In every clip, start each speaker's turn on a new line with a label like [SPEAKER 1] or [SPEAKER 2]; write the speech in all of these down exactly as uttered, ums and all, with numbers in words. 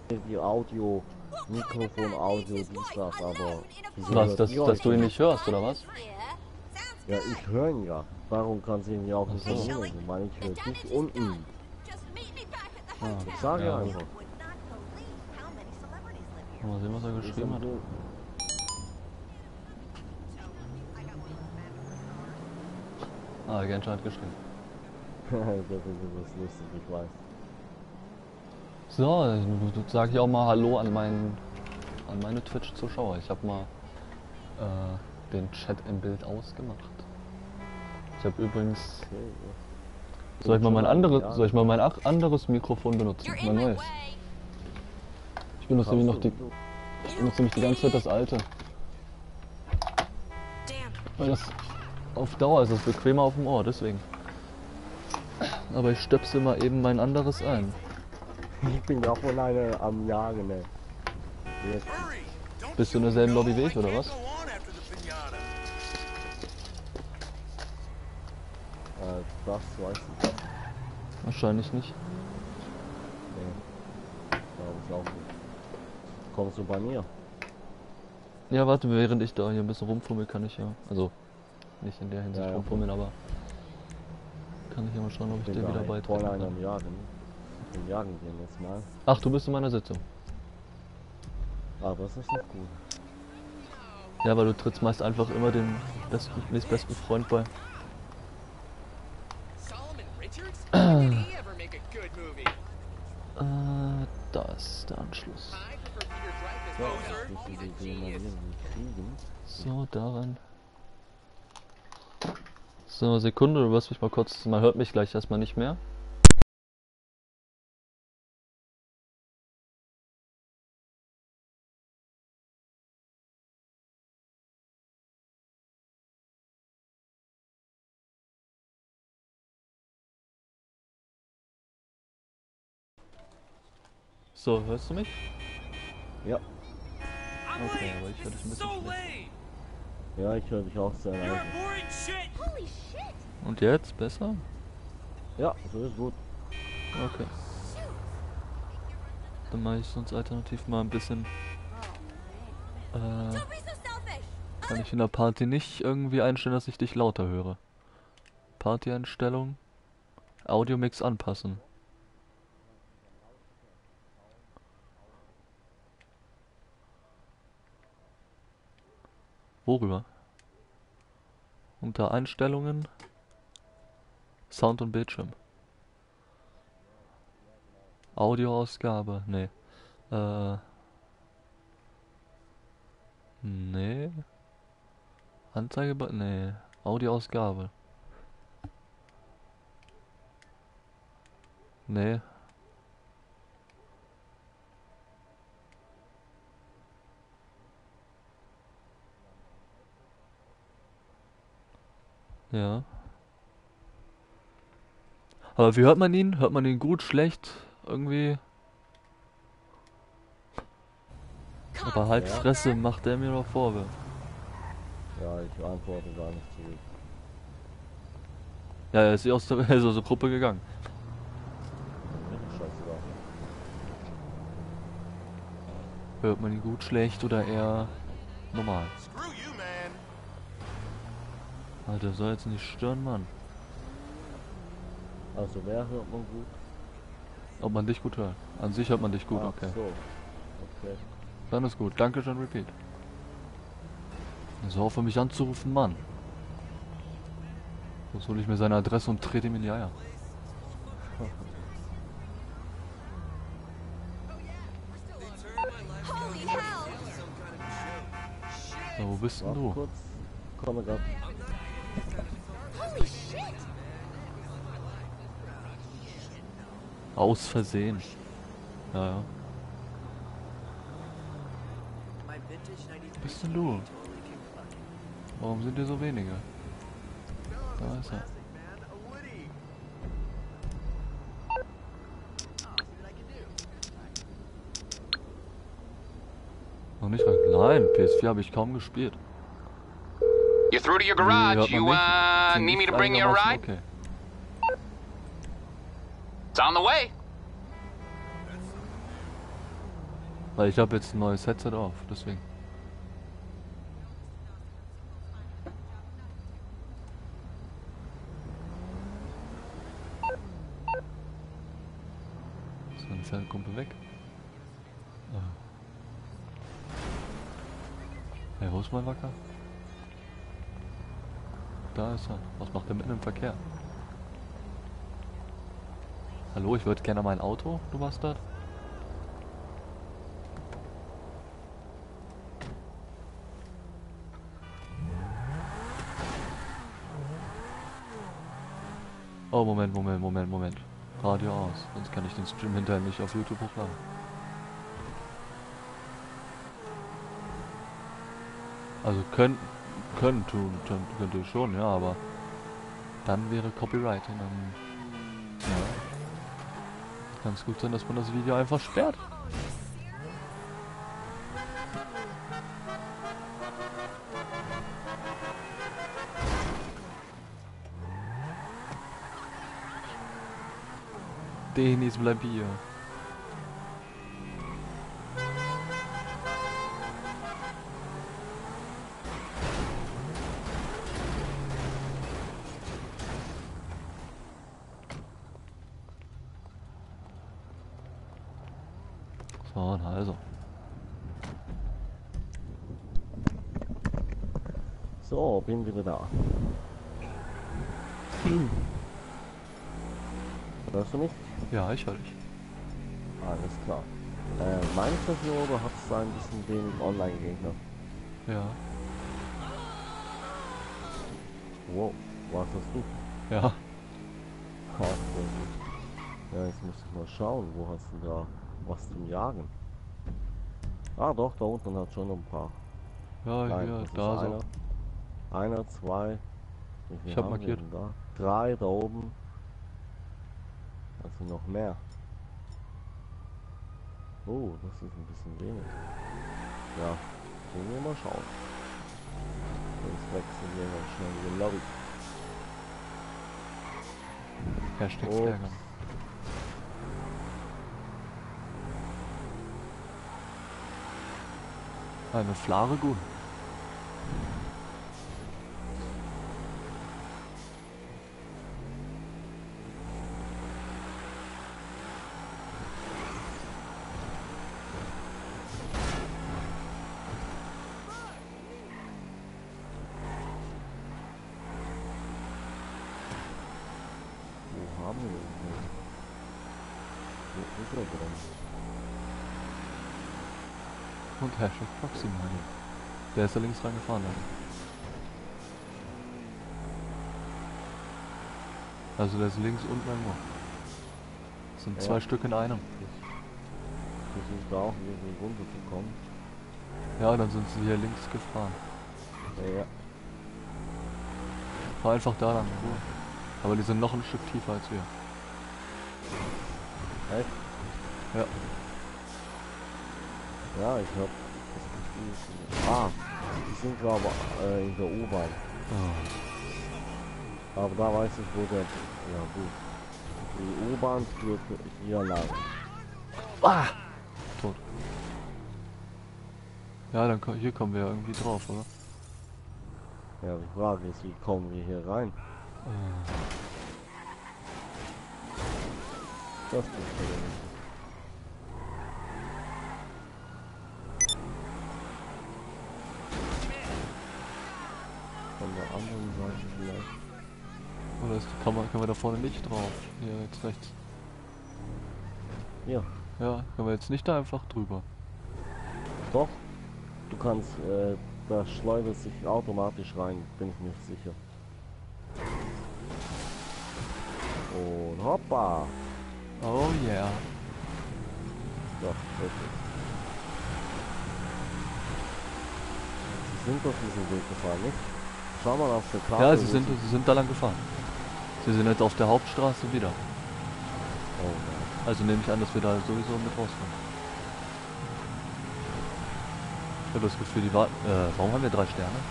[SPEAKER 1] die Audio, Mikrofon, Audio, dies, das, aber...
[SPEAKER 2] Was, dass, dass du ihn nicht hörst, oder was?
[SPEAKER 1] Ja, ich höre ihn ja. Warum kann sie ihn ja auch nicht
[SPEAKER 2] Ach so.
[SPEAKER 1] hören? Ich meine, ich höre dich und ihn.
[SPEAKER 2] Ah,
[SPEAKER 1] Ich sage ja
[SPEAKER 2] ja.
[SPEAKER 1] einfach.
[SPEAKER 2] Mal sehen, was er geschrieben hat. Ah, Genscher hat geschrieben.
[SPEAKER 1] Das ist was lustig, ich weiß.
[SPEAKER 2] So, sage ich auch mal Hallo an meinen, an meine Twitch-Zuschauer. Ich habe mal äh, den Chat im Bild ausgemacht. Ich habe übrigens...
[SPEAKER 1] Okay, ja.
[SPEAKER 2] Soll ich mal mein anderes, soll ich mal mein ach- anderes Mikrofon benutzen? Mein neues. Ich benutze nämlich noch die, ich benutze nämlich die ganze Zeit das alte. Weil das auf Dauer ist es bequemer auf dem Ohr, deswegen. Aber ich stöpsel mal eben mein anderes ein.
[SPEAKER 1] Ich bin ja von einer am Jagen, ne? Jetzt.
[SPEAKER 2] Bist du in derselben Lobby wie ich, oder was?
[SPEAKER 1] Äh, das weiß ich nicht.
[SPEAKER 2] Wahrscheinlich nicht.
[SPEAKER 1] Nee. Glaube ich auch nicht. Kommst du bei mir?
[SPEAKER 2] Ja, warte, während ich da hier ein bisschen rumfummel, kann ich ja. Also, nicht in der Hinsicht
[SPEAKER 1] Ja, ja.
[SPEAKER 2] rumfummeln, aber. Kann ich ja mal schauen, ob ich dir wieder
[SPEAKER 1] Vor
[SPEAKER 2] beitreten
[SPEAKER 1] einer
[SPEAKER 2] kann.
[SPEAKER 1] am Jagen. Wir jagen gehen jetzt mal.
[SPEAKER 2] Ach, du bist in meiner Sitzung.
[SPEAKER 1] Aber es ist nicht gut.
[SPEAKER 2] Ja, weil du trittst meist einfach immer den besten, nächstbesten Freund bei. Äh, da ist der Anschluss.
[SPEAKER 1] Ja, ich müssen die den mal irgendwie kriegen.
[SPEAKER 2] So, daran. So, Sekunde, du wirst mich mal kurz. Man hört mich gleich erstmal nicht mehr. So, hörst du mich?
[SPEAKER 1] Ja.
[SPEAKER 2] Okay, aber ich höre dich ein bisschen schlecht.
[SPEAKER 1] Ja, ich höre dich auch sehr leise.
[SPEAKER 2] Und jetzt? Besser?
[SPEAKER 1] Ja, so ist gut.
[SPEAKER 2] Okay. Dann mache ich sonst alternativ mal ein bisschen. Äh, kann ich in der Party nicht irgendwie einstellen, dass ich dich lauter höre. Party-Einstellung. Audio-Mix anpassen. Worüber? Unter Einstellungen. Sound und Bildschirm. Audioausgabe. Nee. Äh. Nee. Anzeige. Nee. Audioausgabe. Nee. Ja. Aber wie hört man ihn? Hört man ihn gut, schlecht? Irgendwie? Aber halt
[SPEAKER 1] Ja.
[SPEAKER 2] Fresse, macht der mir noch Vorwürfe.
[SPEAKER 1] Ja, ich antworte gar nicht zurück.
[SPEAKER 2] Ja, er ist eh aus der, er ist aus der Gruppe gegangen.
[SPEAKER 1] Scheißegal.
[SPEAKER 2] Hört man ihn gut, schlecht oder eher normal? Alter, soll jetzt nicht stören, Mann.
[SPEAKER 1] Also wer hört man gut?
[SPEAKER 2] Ob man dich gut hört. An sich hört man dich gut,
[SPEAKER 1] Ach
[SPEAKER 2] okay.
[SPEAKER 1] so. Okay.
[SPEAKER 2] Dann ist gut. Danke schon, Repeat. So, hoffe mich anzurufen, Mann. Sonst hole ich mir seine Adresse und trete ihm in die Eier. So, wo bist denn
[SPEAKER 1] Warte
[SPEAKER 2] du?
[SPEAKER 1] kurz. Komme grad.
[SPEAKER 2] Aus Versehen. Ja, ja. Wo bist denn du? Warum sind hier so wenige? Da ist er. Noch nicht rein. Nein, P S vier habe ich kaum gespielt.
[SPEAKER 3] You're through to your
[SPEAKER 2] Wie hört
[SPEAKER 3] garage.
[SPEAKER 2] man
[SPEAKER 3] You,
[SPEAKER 2] mich?
[SPEAKER 3] uh,
[SPEAKER 2] Klingt
[SPEAKER 3] need me
[SPEAKER 2] nicht
[SPEAKER 3] to bring you a
[SPEAKER 2] einigermaßen
[SPEAKER 3] ride?
[SPEAKER 2] Okay.
[SPEAKER 3] It's on the way.
[SPEAKER 2] Weil ich habe jetzt ein neues Headset auf, deswegen. So, dann ist der Kumpel weg. Ah. Hey, wo ist mein Wacker? Da ist er. Was macht er mitten im Verkehr? Hallo, ich würde gerne mein Auto, du Bastard. Oh, Moment, Moment, Moment, Moment. Radio aus, sonst kann ich den Stream hinterher nicht auf YouTube hochladen. Also können, können tun, tun, könnte ich schon, ja, aber dann wäre Copyright und dann, ja, kann es gut sein, dass man das Video einfach sperrt. Denis, bleib hier. So, na also.
[SPEAKER 1] So, bin wieder da. Hörst du mich?
[SPEAKER 2] Ja, ich höre dich.
[SPEAKER 1] Alles klar. Äh, meinst du hier oder hat es ein bisschen wenig Online-Gegner?
[SPEAKER 2] Ja.
[SPEAKER 1] Wow, was hast du?
[SPEAKER 2] Ja.
[SPEAKER 1] Ha, sehr gut. Ja, jetzt muss ich mal schauen, wo hast du da was zum Jagen? Ah doch, da unten hat schon ein paar.
[SPEAKER 2] Ja,
[SPEAKER 1] Nein,
[SPEAKER 2] hier,
[SPEAKER 1] das ist
[SPEAKER 2] da
[SPEAKER 1] einer.
[SPEAKER 2] so.
[SPEAKER 1] Einer, zwei. Wie viele
[SPEAKER 2] Ich hab
[SPEAKER 1] haben wir
[SPEAKER 2] markiert.
[SPEAKER 1] denn da? Drei da oben. Also noch mehr. Oh, das ist ein bisschen wenig. Ja, gehen wir mal schauen. Sonst wechseln wir mal schnell die Lobby.
[SPEAKER 2] Hashtag
[SPEAKER 1] Ups.
[SPEAKER 2] ärgern. Eine Flare gut.
[SPEAKER 1] Wo haben wir den? Wo ist er drin?
[SPEAKER 2] Und Hashtag Proxy Money. Der ist da links reingefahren. Ne? Also der ist links unten irgendwo. Das sind
[SPEAKER 1] Ja.
[SPEAKER 2] zwei Stück in einem.
[SPEAKER 1] Versucht da auch irgendwie runterzukommen.
[SPEAKER 2] Ja, dann sind sie hier links gefahren.
[SPEAKER 1] Ja,
[SPEAKER 2] Fahr einfach da lang. Aber die sind noch ein Stück tiefer als wir.
[SPEAKER 1] echt?
[SPEAKER 2] Ja.
[SPEAKER 1] Ja, ich hab das Gefühl. sie- Ah, die sind glaube ich äh, in der U-Bahn.
[SPEAKER 2] Oh.
[SPEAKER 1] Aber da weiß ich, wo der. Ja, gut. Die U-Bahn führt hier lang.
[SPEAKER 2] Ah! Tot. Ja, dann ko hier kommen wir irgendwie drauf, oder?
[SPEAKER 1] Ja, die Frage ist, wie kommen wir hier rein?
[SPEAKER 2] Äh.
[SPEAKER 1] Das ist nicht. Von der anderen Seite vielleicht.
[SPEAKER 2] Oder ist, kann man, können wir da vorne nicht drauf? Hier, jetzt rechts.
[SPEAKER 1] Hier,
[SPEAKER 2] Ja, können wir jetzt nicht da einfach drüber.
[SPEAKER 1] doch. Du kannst, äh, da schleudert sich automatisch rein, bin ich mir sicher. Und hoppa!
[SPEAKER 2] Oh yeah.
[SPEAKER 1] Doch, wirklich. Sie sind doch diesen Weg gefahren, nicht? Schau mal auf der Karte.
[SPEAKER 2] Ja, sie
[SPEAKER 1] wo
[SPEAKER 2] sind, sie sind da lang gefahren. Sie sind jetzt auf der Hauptstraße wieder.
[SPEAKER 1] Oh nein.
[SPEAKER 2] Also nehme ich an, dass wir da sowieso mit rauskommen. Ich habe das Gefühl, die warten. Äh, warum haben wir drei Sterne?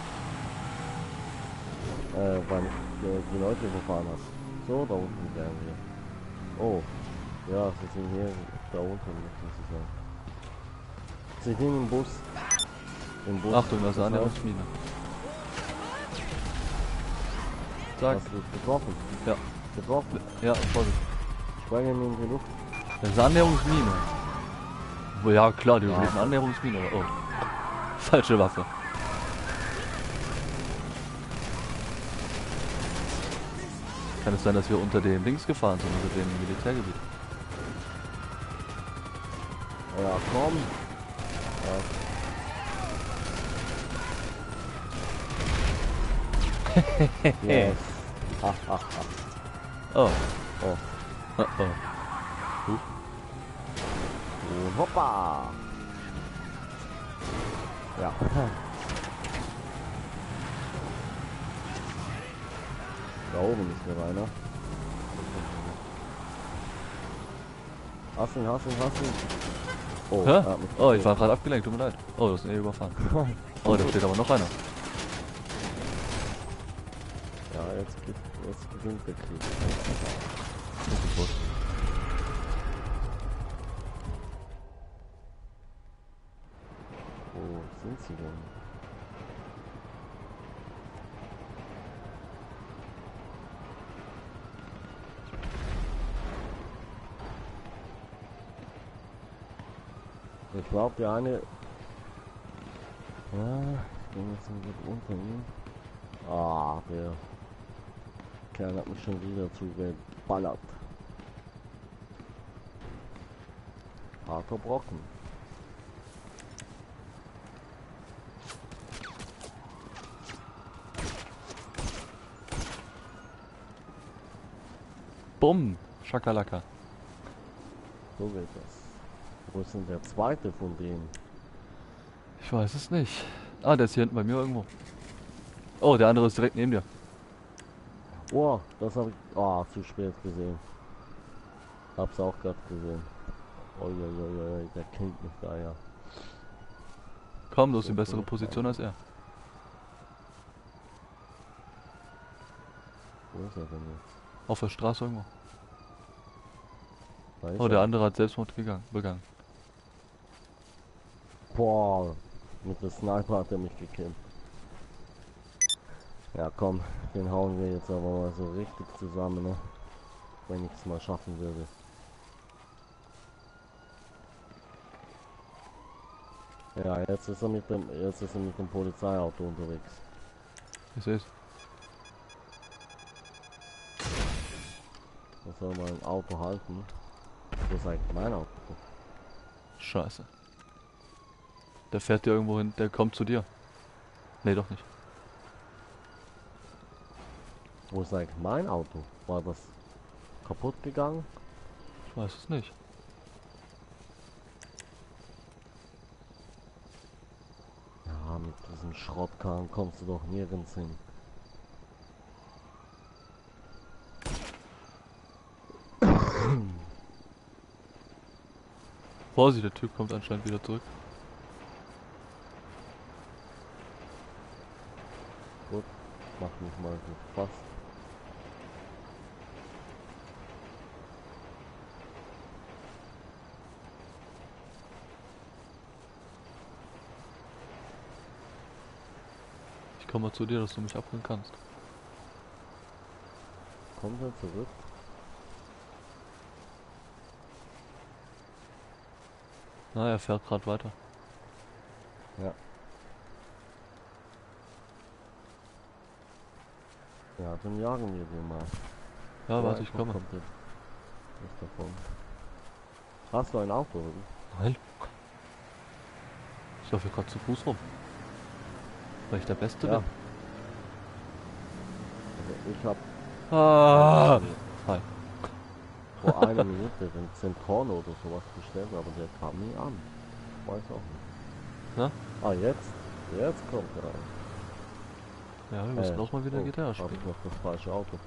[SPEAKER 1] Äh, weil ich äh, die Leute überfahren habe. So, da unten wären wir. Oh. Ja, sie sind hier da unten, muss ich sagen. Sie gehen im Bus. Im Bus.
[SPEAKER 2] Achtung, das ist eine
[SPEAKER 1] heißt,
[SPEAKER 2] Annäherungsmine. Sag.
[SPEAKER 1] hast du getroffen?
[SPEAKER 2] Ja.
[SPEAKER 1] Getroffen?
[SPEAKER 2] Ja, Vorsicht.
[SPEAKER 1] Sprenge in die Luft.
[SPEAKER 2] Das ist eine Annäherungsmine. Wo- Ja, klar, die
[SPEAKER 1] Ja.
[SPEAKER 2] überlebt eine Annäherungsmine. aber- Oh. Falsche Waffe. Kann es sein, dass wir unter dem Dings gefahren sind, unter dem Militärgebiet?
[SPEAKER 1] Ja, komm. Ja. Yes. Ha, ha, ha.
[SPEAKER 2] Oh.
[SPEAKER 1] Oh.
[SPEAKER 2] Oh, oh.
[SPEAKER 1] Und hoppa. Ja. Da oben ist noch einer. Hast ihn, hast ihn, hast ihn. Oh,
[SPEAKER 2] Hä?
[SPEAKER 1] er hat mich
[SPEAKER 2] Oh, ich war gerade abgelenkt, tut mir leid. Oh, das ist eh überfahren. Oh, da steht aber noch einer.
[SPEAKER 1] Ja, jetzt, geht- jetzt beginnt der Krieg.
[SPEAKER 2] Oh, gut.
[SPEAKER 1] Wo sind sie denn? Ich glaube, der eine... Ja, ich bin jetzt ein bisschen unter ihm. Ah, der Kerl hat mich schon wieder zugeballert. Harter Brocken.
[SPEAKER 2] Bumm. Schakalaka.
[SPEAKER 1] So geht das. Wo ist denn der zweite von denen?
[SPEAKER 2] Ich weiß es nicht. Ah, der ist hier hinten bei mir irgendwo. Oh, der andere ist direkt neben dir.
[SPEAKER 1] Oh, das habe ich ah, zu spät gesehen. Hab's auch gerade gesehen. Uiuiui, der killt mich da ja.
[SPEAKER 2] Komm, du hast die bessere Position als er.
[SPEAKER 1] Wo ist er denn jetzt?
[SPEAKER 2] Auf der Straße irgendwo.
[SPEAKER 1] Da ist
[SPEAKER 2] Oh,
[SPEAKER 1] er.
[SPEAKER 2] der andere hat Selbstmord gegangen, begangen.
[SPEAKER 1] Boah, mit dem Sniper hat er mich gekillt. Ja komm, den hauen wir jetzt aber mal so richtig zusammen, ne? Wenn ich es mal schaffen würde. Ja, jetzt ist er mit dem, jetzt ist er mit dem Polizeiauto unterwegs.
[SPEAKER 2] Ich seh's.
[SPEAKER 1] Was soll mein Auto halten? Wo ist eigentlich mein Auto?
[SPEAKER 2] Scheiße. Der fährt dir irgendwo hin, der kommt zu dir. Nee, doch nicht.
[SPEAKER 1] Wo ist eigentlich mein Auto? War das kaputt gegangen?
[SPEAKER 2] Ich weiß es nicht.
[SPEAKER 1] Ja, mit diesem Schrottkahn kommst du doch nirgends hin.
[SPEAKER 2] Vorsicht, der Typ kommt anscheinend wieder zurück.
[SPEAKER 1] Gut, mach mich mal gefasst.
[SPEAKER 2] Ich komme mal zu dir, dass du mich abholen kannst.
[SPEAKER 1] Kommt er zurück?
[SPEAKER 2] Na, er fährt gerade weiter.
[SPEAKER 1] Ja. Ja, dann jagen wir den mal.
[SPEAKER 2] Ja, warte, ich
[SPEAKER 1] wo
[SPEAKER 2] komme.
[SPEAKER 1] kommt der? Nicht davon. Hast du ein Auto, oder?
[SPEAKER 2] Nein. Ich laufe hier gerade zu Fuß rum. Weil ich der Beste
[SPEAKER 1] Ja.
[SPEAKER 2] bin.
[SPEAKER 1] Also ich hab
[SPEAKER 2] Ah! Hi.
[SPEAKER 1] vor einer Minute den Zentorno oder sowas bestellt, aber der kam nie an. Weiß auch nicht.
[SPEAKER 2] Na?
[SPEAKER 1] Ah, jetzt? Jetzt kommt er rein.
[SPEAKER 2] Ja, wir müssen
[SPEAKER 1] Äh,
[SPEAKER 2] auch mal wieder
[SPEAKER 1] oh,
[SPEAKER 2] Gitarre
[SPEAKER 1] hab
[SPEAKER 2] spielen.
[SPEAKER 1] ich noch das falsche Auto.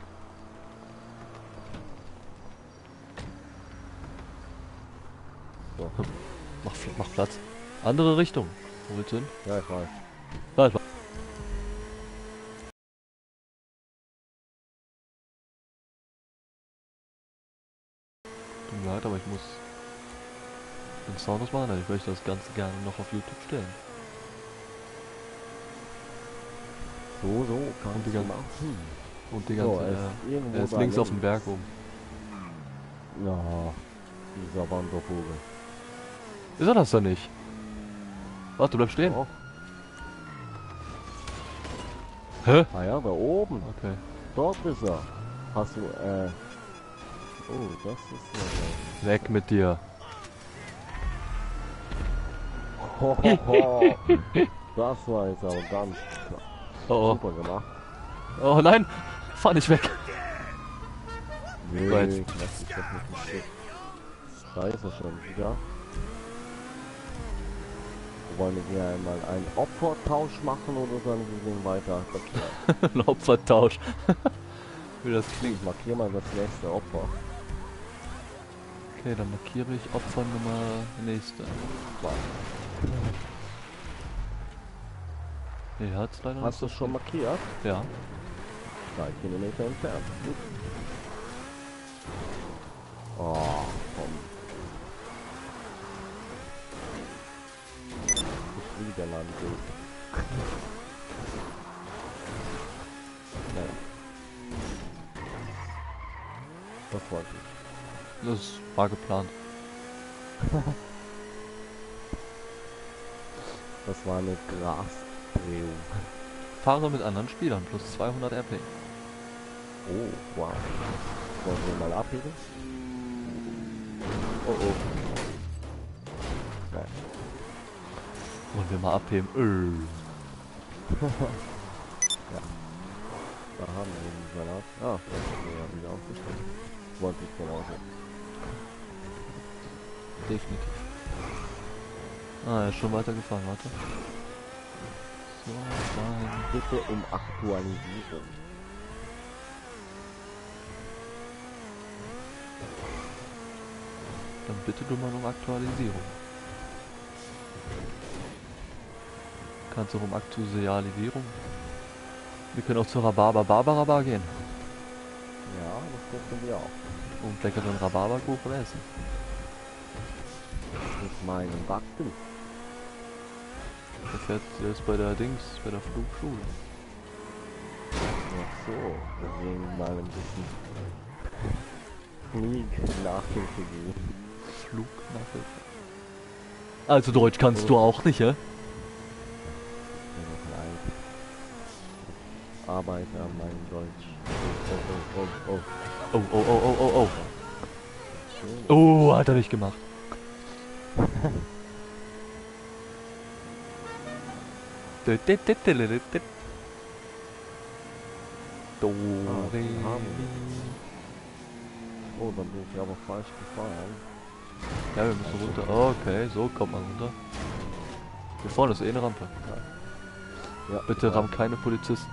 [SPEAKER 1] So.
[SPEAKER 2] Mach, mach Platz. Andere Richtung. Wo willst du hin?
[SPEAKER 1] Ja, ich weiß.
[SPEAKER 2] Da, ich war. Tut mir leid, aber ich muss den Sound ausmachen, denn ich möchte das Ganze gerne noch auf YouTube stellen.
[SPEAKER 1] So, so, kann
[SPEAKER 2] Und die
[SPEAKER 1] ich
[SPEAKER 2] ganze-
[SPEAKER 1] machen.
[SPEAKER 2] Und die
[SPEAKER 1] So,
[SPEAKER 2] ganze,
[SPEAKER 1] er ist
[SPEAKER 2] äh,
[SPEAKER 1] irgendwo
[SPEAKER 2] er ist
[SPEAKER 1] da
[SPEAKER 2] links auf dem Berg oben.
[SPEAKER 1] Ja, dieser Wandervogel.
[SPEAKER 2] Ist er das da nicht? Warte, du bleibst stehen.
[SPEAKER 1] Doch.
[SPEAKER 2] Hä?
[SPEAKER 1] Ah ja, da oben.
[SPEAKER 2] Okay.
[SPEAKER 1] Dort ist er. Hast du, äh... Oh, das ist ja
[SPEAKER 2] Weg mit dir.
[SPEAKER 1] so. Hohoho. Das war jetzt aber ganz
[SPEAKER 2] Oh,
[SPEAKER 1] super gemacht.
[SPEAKER 2] oh. Oh nein! Fahr nicht weg!
[SPEAKER 1] Nee,
[SPEAKER 2] Gut.
[SPEAKER 1] lass dich doch nicht im Stich. Da ist er schon wieder. Wollen wir hier einmal einen Opfertausch machen oder sollen wir den weiter attackieren?
[SPEAKER 2] Ein Opfertausch. Wie das klingt.
[SPEAKER 1] Ich markiere mal das nächste Opfer.
[SPEAKER 2] Okay, dann markiere ich Opfer Nummer nächste. Nee, hat's leider
[SPEAKER 1] Hast du
[SPEAKER 2] nicht
[SPEAKER 1] es schon markiert?
[SPEAKER 2] Ja.
[SPEAKER 1] Drei Kilometer entfernt. Gut. Oh, komm. Ich wieder lang geht. Naja. Das wollte ich.
[SPEAKER 2] Das war geplant.
[SPEAKER 1] Das war eine Grasdrehung.
[SPEAKER 2] Fahre mit anderen Spielern plus zweihundert R P.
[SPEAKER 1] Oh, wow. Wollen wir mal abheben? Oh, oh. Nein.
[SPEAKER 2] Wollen wir mal abheben? Öh.
[SPEAKER 1] Da haben wir den Salat. Ah, das haben wir ja wieder aufgestellt. Wollte ich genauso.
[SPEAKER 2] Definitiv. Ah, er ist schon weitergefahren, warte. So, dahin.
[SPEAKER 1] Bitte um Aktualisierung.
[SPEAKER 2] Dann bitte du mal um Aktualisierung. Kannst du um Aktualisierung? Wir können auch zur Rhabarber Barbara Bar gehen
[SPEAKER 1] Ja, das dürfen wir auch.
[SPEAKER 2] und leckeren Rhabarberkuchen essen.
[SPEAKER 1] Mit meinem Backen.
[SPEAKER 2] Der fährt jetzt bei der Dings, bei der Flugschule.
[SPEAKER 1] Ach so, deswegen mal ein bisschen Flieg-Nachhilfe geben.
[SPEAKER 2] Flugnachhilfe. Also Deutsch kannst du auch nicht, hä?
[SPEAKER 1] Ja, noch ein. Ich arbeite an meinem Deutsch. Oh, oh, oh, oh.
[SPEAKER 2] Oh, oh, oh, oh, oh, oh. Oh, hat er nicht gemacht. Do, re, mi.
[SPEAKER 1] Oh, dann bin ich aber falsch gefahren.
[SPEAKER 2] Ja, wir müssen runter. Okay, so kommt man runter. Hier vorne ist eh eine Rampe.
[SPEAKER 1] Ja,
[SPEAKER 2] Bitte
[SPEAKER 1] ich
[SPEAKER 2] ramm
[SPEAKER 1] weiß.
[SPEAKER 2] keine Polizisten.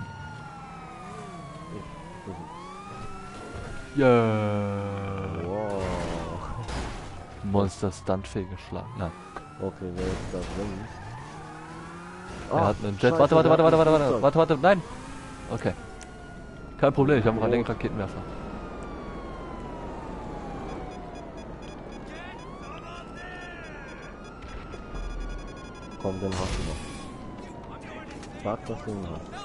[SPEAKER 1] Ich
[SPEAKER 2] Ja.
[SPEAKER 1] Wow.
[SPEAKER 2] Monster Stuntfee geschlagen. Nein.
[SPEAKER 1] Okay, wer ist da drin?
[SPEAKER 2] Er hat einen Jet.
[SPEAKER 1] Scheiße,
[SPEAKER 2] Warte, warte,
[SPEAKER 1] der
[SPEAKER 2] warte,
[SPEAKER 1] hat
[SPEAKER 2] warte,
[SPEAKER 1] ein
[SPEAKER 2] warte, warte,
[SPEAKER 1] Flugzeug.
[SPEAKER 2] warte, warte, nein. Okay. Kein Problem, ich habe noch einen längeren Raketenwerfer.
[SPEAKER 1] Komm, den hast du noch. Sag, dass du ihn hast.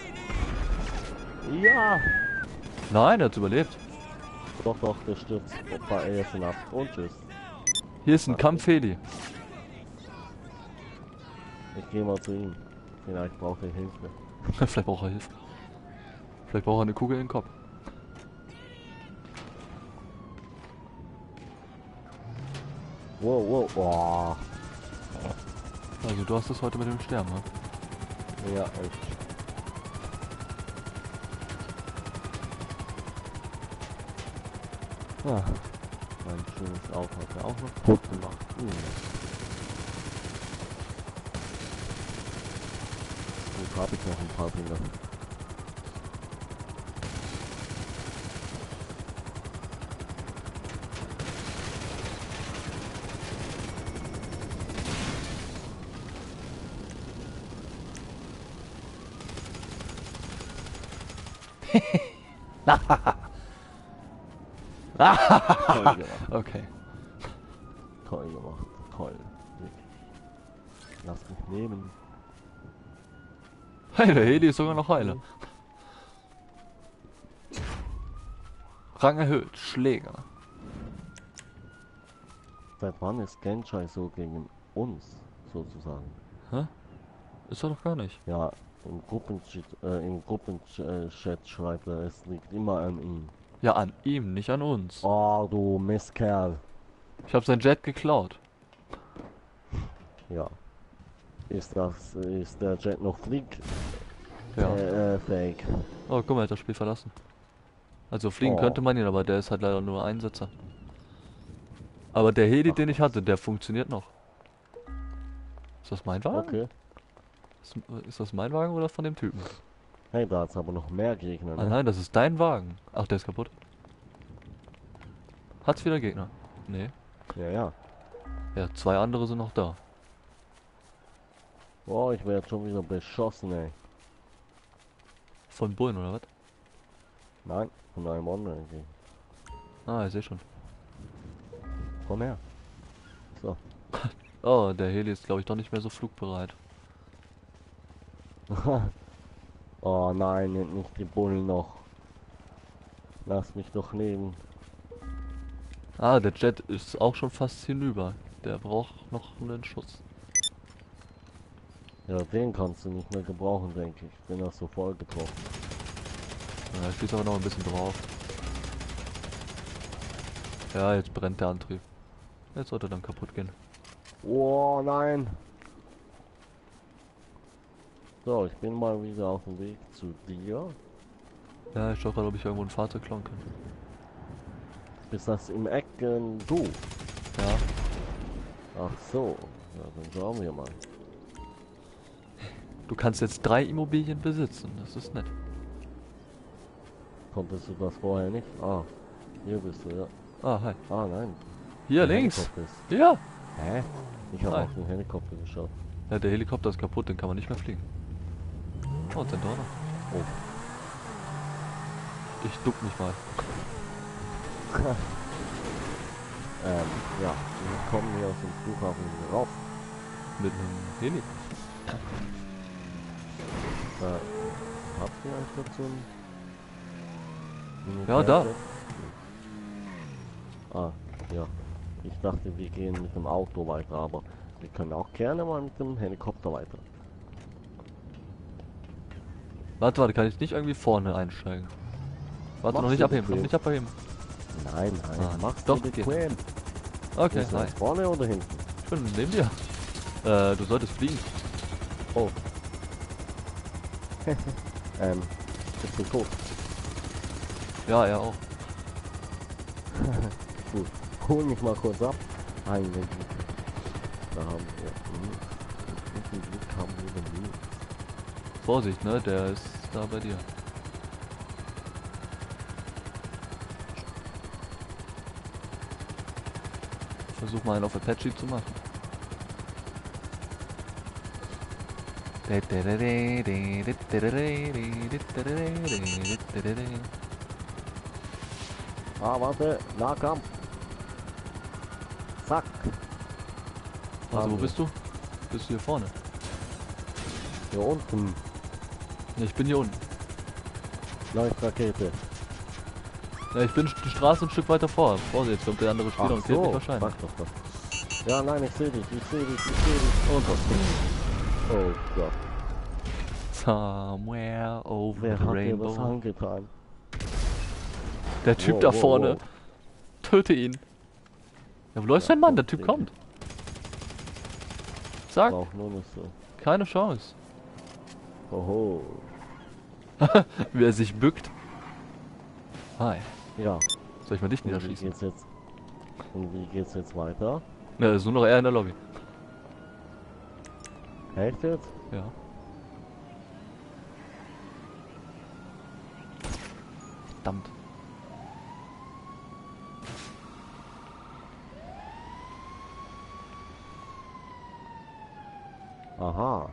[SPEAKER 1] Ja!
[SPEAKER 2] Nein, er hat überlebt.
[SPEAKER 1] Doch, doch, der stürzt bei Essen ab. Und tschüss.
[SPEAKER 2] Hier ist ein Kampfheli.
[SPEAKER 1] Ich gehe mal zu ihm. Vielleicht braucht er Hilfe.
[SPEAKER 2] Vielleicht braucht er Hilfe. Vielleicht braucht er eine Kugel in den Kopf.
[SPEAKER 1] Wow, wow, wow.
[SPEAKER 2] Also du hast es heute mit dem Sterben, ne?
[SPEAKER 1] Ja, echt. Ah, mein schönes Auto hat er auch noch gut gemacht. Hm. Gut, habe ich noch ein paar Dinge. Toll gemacht.
[SPEAKER 2] Okay.
[SPEAKER 1] Toll gemacht. toll. Lass mich nehmen.
[SPEAKER 2] Hey, der Heli ist sogar noch heile. Rang erhöht, Schläger.
[SPEAKER 1] Seit wann ist Genshai so gegen uns, sozusagen?
[SPEAKER 2] Hä? Ist er doch gar nicht.
[SPEAKER 1] Ja, im Gruppenchat, äh, im Gruppenchat schreibt er, es liegt immer an ihm.
[SPEAKER 2] Ja, an ihm, nicht an uns.
[SPEAKER 1] Oh, du Mistkerl.
[SPEAKER 2] Ich habe sein Jet geklaut.
[SPEAKER 1] Ja. Ist das, ist der Jet noch flieg?
[SPEAKER 2] Ja.
[SPEAKER 1] Äh, äh, fake.
[SPEAKER 2] Oh, guck mal, er hat das Spiel verlassen. Also fliegen
[SPEAKER 1] Oh.
[SPEAKER 2] könnte man ihn, aber der ist halt leider nur Einsatzer. Aber der Heli,
[SPEAKER 1] Ach,
[SPEAKER 2] den ich hatte, der funktioniert noch. Ist das mein Wagen?
[SPEAKER 1] Okay.
[SPEAKER 2] Ist, ist das mein Wagen oder von dem Typen?
[SPEAKER 1] Hey, da hat's aber noch mehr Gegner,
[SPEAKER 2] Ah
[SPEAKER 1] ne?
[SPEAKER 2] nein, das ist dein Wagen. Ach, der ist kaputt. Hat's wieder Gegner? Nee.
[SPEAKER 1] Ja, ja.
[SPEAKER 2] Ja, zwei andere sind noch da.
[SPEAKER 1] Oh, ich werde schon wieder beschossen, ey.
[SPEAKER 2] Von Bullen oder was?
[SPEAKER 1] Nein, von einem anderen. Okay.
[SPEAKER 2] Ah, ich sehe schon.
[SPEAKER 1] Komm her. So.
[SPEAKER 2] Oh, der Heli ist glaube ich doch nicht mehr so flugbereit.
[SPEAKER 1] Oh nein, nicht die Bullen noch. Lass mich doch leben.
[SPEAKER 2] Ah, der Jet ist auch schon fast hinüber. Der braucht noch einen Schuss.
[SPEAKER 1] Ja, den kannst du nicht mehr gebrauchen, denke ich. Bin das so voll getroffen.
[SPEAKER 2] Ja, ich schieße aber noch ein bisschen drauf. Ja, jetzt brennt der Antrieb. Jetzt sollte er dann kaputt gehen.
[SPEAKER 1] Oh nein. So, ich bin mal wieder auf dem Weg zu dir.
[SPEAKER 2] Ja, ich schau gerade, ob ich irgendwo ein Fahrzeug klauen kann.
[SPEAKER 1] Bist das im Ecken du?
[SPEAKER 2] Ja.
[SPEAKER 1] Ach so. Ja, dann schauen wir mal.
[SPEAKER 2] Du kannst jetzt drei Immobilien besitzen. Das ist nett.
[SPEAKER 1] Konntest du das vorher nicht? Ah, hier bist du, ja.
[SPEAKER 2] Ah, hi.
[SPEAKER 1] Ah, nein.
[SPEAKER 2] Hier
[SPEAKER 1] der
[SPEAKER 2] links.
[SPEAKER 1] Helikopter ist-
[SPEAKER 2] Ja.
[SPEAKER 1] Hä? Ich habe
[SPEAKER 2] Hi.
[SPEAKER 1] auf den Helikopter geschaut.
[SPEAKER 2] Ja, der Helikopter ist kaputt, den kann man nicht mehr fliegen. Oh, und sein Donner.
[SPEAKER 1] Oh.
[SPEAKER 2] Ich duck mich mal.
[SPEAKER 1] Ähm, ja, wir kommen hier aus dem Flughafen rauf.
[SPEAKER 2] Mit einem Heli.
[SPEAKER 1] Äh, habt ihr eigentlich dazu ein
[SPEAKER 2] Ja, da.
[SPEAKER 1] Militärjet? Ah, ja. Ich dachte, wir gehen mit dem Auto weiter, aber wir können auch gerne mal mit dem Helikopter weiter.
[SPEAKER 2] Warte, warte, kann ich nicht irgendwie vorne einsteigen? Warte,
[SPEAKER 1] Mach's
[SPEAKER 2] noch nicht
[SPEAKER 1] dir
[SPEAKER 2] abheben, noch
[SPEAKER 1] bequem.
[SPEAKER 2] nicht abheben.
[SPEAKER 1] Nein, nein,
[SPEAKER 2] Ah,
[SPEAKER 1] mach's
[SPEAKER 2] doch,
[SPEAKER 1] dir
[SPEAKER 2] geht.
[SPEAKER 1] bequem.
[SPEAKER 2] Okay,
[SPEAKER 1] Bist du
[SPEAKER 2] hi.
[SPEAKER 1] jetzt vorne oder hinten?
[SPEAKER 2] Ich bin neben dir. Äh, du solltest fliegen.
[SPEAKER 1] Oh. ähm, ich bin tot.
[SPEAKER 2] Ja, er auch.
[SPEAKER 1] Gut. Hol mich mal kurz ab. Eigentlich. Da haben wir. Hm. Mit welchem Glück haben wir denn nie?
[SPEAKER 2] Vorsicht, ne? Der ist da bei dir. Ich versuch mal einen auf Apache zu machen.
[SPEAKER 1] Ah, warte. Nahkampf. Zack.
[SPEAKER 2] Also, wo
[SPEAKER 1] Haben
[SPEAKER 2] bist du? Bist du hier vorne?
[SPEAKER 1] wir. Hier unten.
[SPEAKER 2] Ne, ich bin hier unten.
[SPEAKER 1] Leuchtrakete.
[SPEAKER 2] Ja, ich bin die Straße ein Stück weiter vor. Vorsicht, jetzt kommt der andere Spieler und killt mich wahrscheinlich.
[SPEAKER 1] Sag doch das. Ja, nein, ich sehe dich, ich sehe dich, ich sehe dich.
[SPEAKER 2] Und was?
[SPEAKER 1] Oh Gott.
[SPEAKER 2] Somewhere over
[SPEAKER 1] Wer
[SPEAKER 2] the
[SPEAKER 1] hat dir das
[SPEAKER 2] rainbow.
[SPEAKER 1] angetan?
[SPEAKER 2] Der Typ
[SPEAKER 1] Wow,
[SPEAKER 2] da
[SPEAKER 1] wow,
[SPEAKER 2] vorne.
[SPEAKER 1] wow.
[SPEAKER 2] Töte ihn. Ja, wo läuft dein Mann? Der Typ kommt. Zack,
[SPEAKER 1] War auch nur nicht so.
[SPEAKER 2] keine Chance.
[SPEAKER 1] Oho.
[SPEAKER 2] Wie er sich bückt. Hi.
[SPEAKER 1] Ja.
[SPEAKER 2] Soll ich mal dich
[SPEAKER 1] Und wie
[SPEAKER 2] niederschießen?
[SPEAKER 1] geht's jetzt? Und wie geht's jetzt weiter?
[SPEAKER 2] Ja, ist nur noch er in der Lobby.
[SPEAKER 1] Echt jetzt?
[SPEAKER 2] Ja. Verdammt.
[SPEAKER 1] Aha.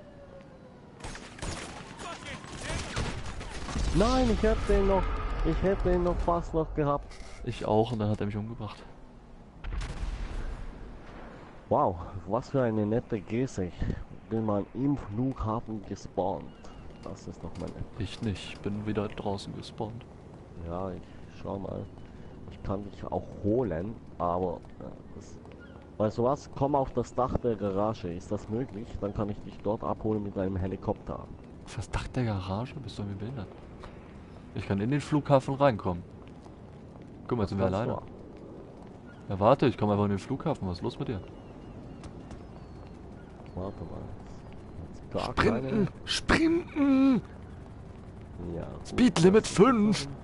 [SPEAKER 1] Nein, ich hätte den noch. Ich hätte ihn noch fast noch gehabt.
[SPEAKER 2] Ich auch und dann hat er mich umgebracht.
[SPEAKER 1] Wow, was für eine nette Geste. Ich bin mal im Flughafen gespawnt. Das ist doch mal nett.
[SPEAKER 2] Ich nicht, ich bin wieder draußen gespawnt.
[SPEAKER 1] Ja, ich schau mal. Ich kann dich auch holen, aber ja, das, weißt du was? Komm auf das Dach der Garage. Ist das möglich? Dann kann ich dich dort abholen mit einem Helikopter.
[SPEAKER 2] Auf das Dach der Garage? Bist du irgendwie behindert? Ich kann in den Flughafen reinkommen. Guck mal, jetzt sind wir
[SPEAKER 1] Kannst du
[SPEAKER 2] alleine.
[SPEAKER 1] auch.
[SPEAKER 2] Ja, warte, ich komme einfach in den Flughafen. Was ist los mit dir?
[SPEAKER 1] Warte mal. Jetzt gar
[SPEAKER 2] Sprinten!
[SPEAKER 1] keine.
[SPEAKER 2] Sprinten!
[SPEAKER 1] Ja, gut,
[SPEAKER 2] Speed Limit
[SPEAKER 1] das ist
[SPEAKER 2] fünf!
[SPEAKER 1] dann-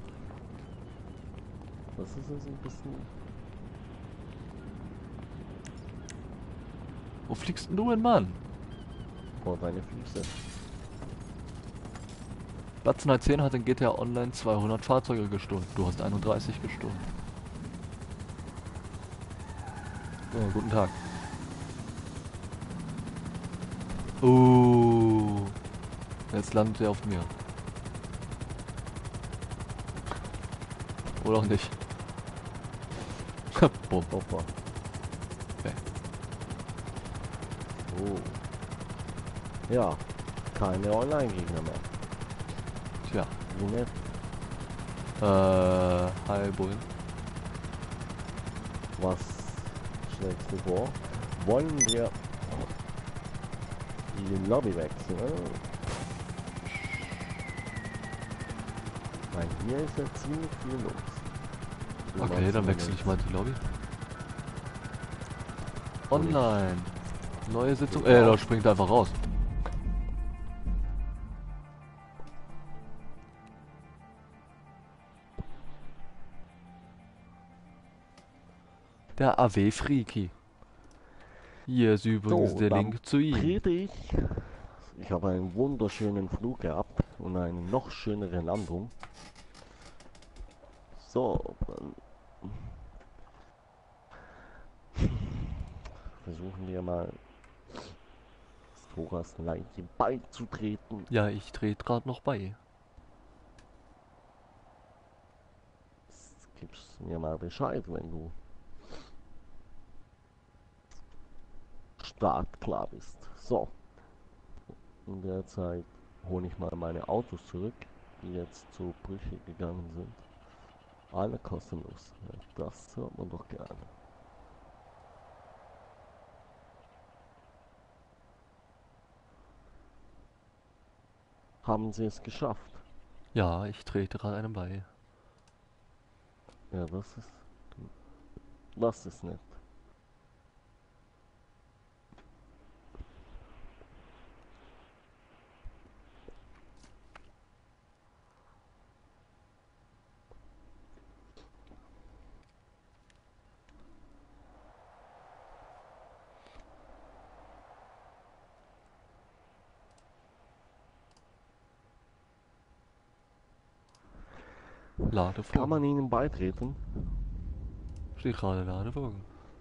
[SPEAKER 1] Das ist jetzt ein bisschen.
[SPEAKER 2] Wo fliegst denn du hin, Mann?
[SPEAKER 1] Vor deine Füße.
[SPEAKER 2] Batzenheit zehn hat in G T A Online zweihundert Fahrzeuge gestohlen. Du hast einunddreißig gestohlen. Oh, guten Tag. Uh, jetzt landet er auf mir. Oder auch nicht. Bumm.
[SPEAKER 1] Opa.
[SPEAKER 2] Okay.
[SPEAKER 1] Oh. Ja, keine Online-Gegner mehr.
[SPEAKER 2] Tja.
[SPEAKER 1] Wie nett.
[SPEAKER 2] Äh, hi Bullen.
[SPEAKER 1] Was schlägst du vor? Wollen wir die Lobby wechseln? Weil hier ist ja ziemlich viel los. Du
[SPEAKER 2] Okay,
[SPEAKER 1] meinst
[SPEAKER 2] dann
[SPEAKER 1] aber
[SPEAKER 2] wechsle ich
[SPEAKER 1] nicht.
[SPEAKER 2] mal die Lobby. Online. Neue Sitzung.
[SPEAKER 1] Ja.
[SPEAKER 2] Äh, da springt er einfach raus. Der A W Freaky. Hier ist übrigens
[SPEAKER 1] So,
[SPEAKER 2] der
[SPEAKER 1] dann
[SPEAKER 2] Link zu ihm.
[SPEAKER 1] trete ich. Ich habe einen wunderschönen Flug gehabt und eine noch schönere Landung. So, dann versuchen wir mal Thoras Leiche beizutreten.
[SPEAKER 2] Ja, ich trete gerade noch bei.
[SPEAKER 1] Gibst mir mal Bescheid, wenn du startklar bist. So, in der Zeit hole ich mal meine Autos zurück, die jetzt zu Brüche gegangen sind. Alle kostenlos. Ja, das hört man doch gerne. Haben sie es geschafft?
[SPEAKER 2] Ja, ich trete gerade einem bei.
[SPEAKER 1] Ja, das ist. Das ist nett.
[SPEAKER 2] Lade vor.
[SPEAKER 1] Kann man ihnen beitreten?
[SPEAKER 2] Steht gerade Lade vor.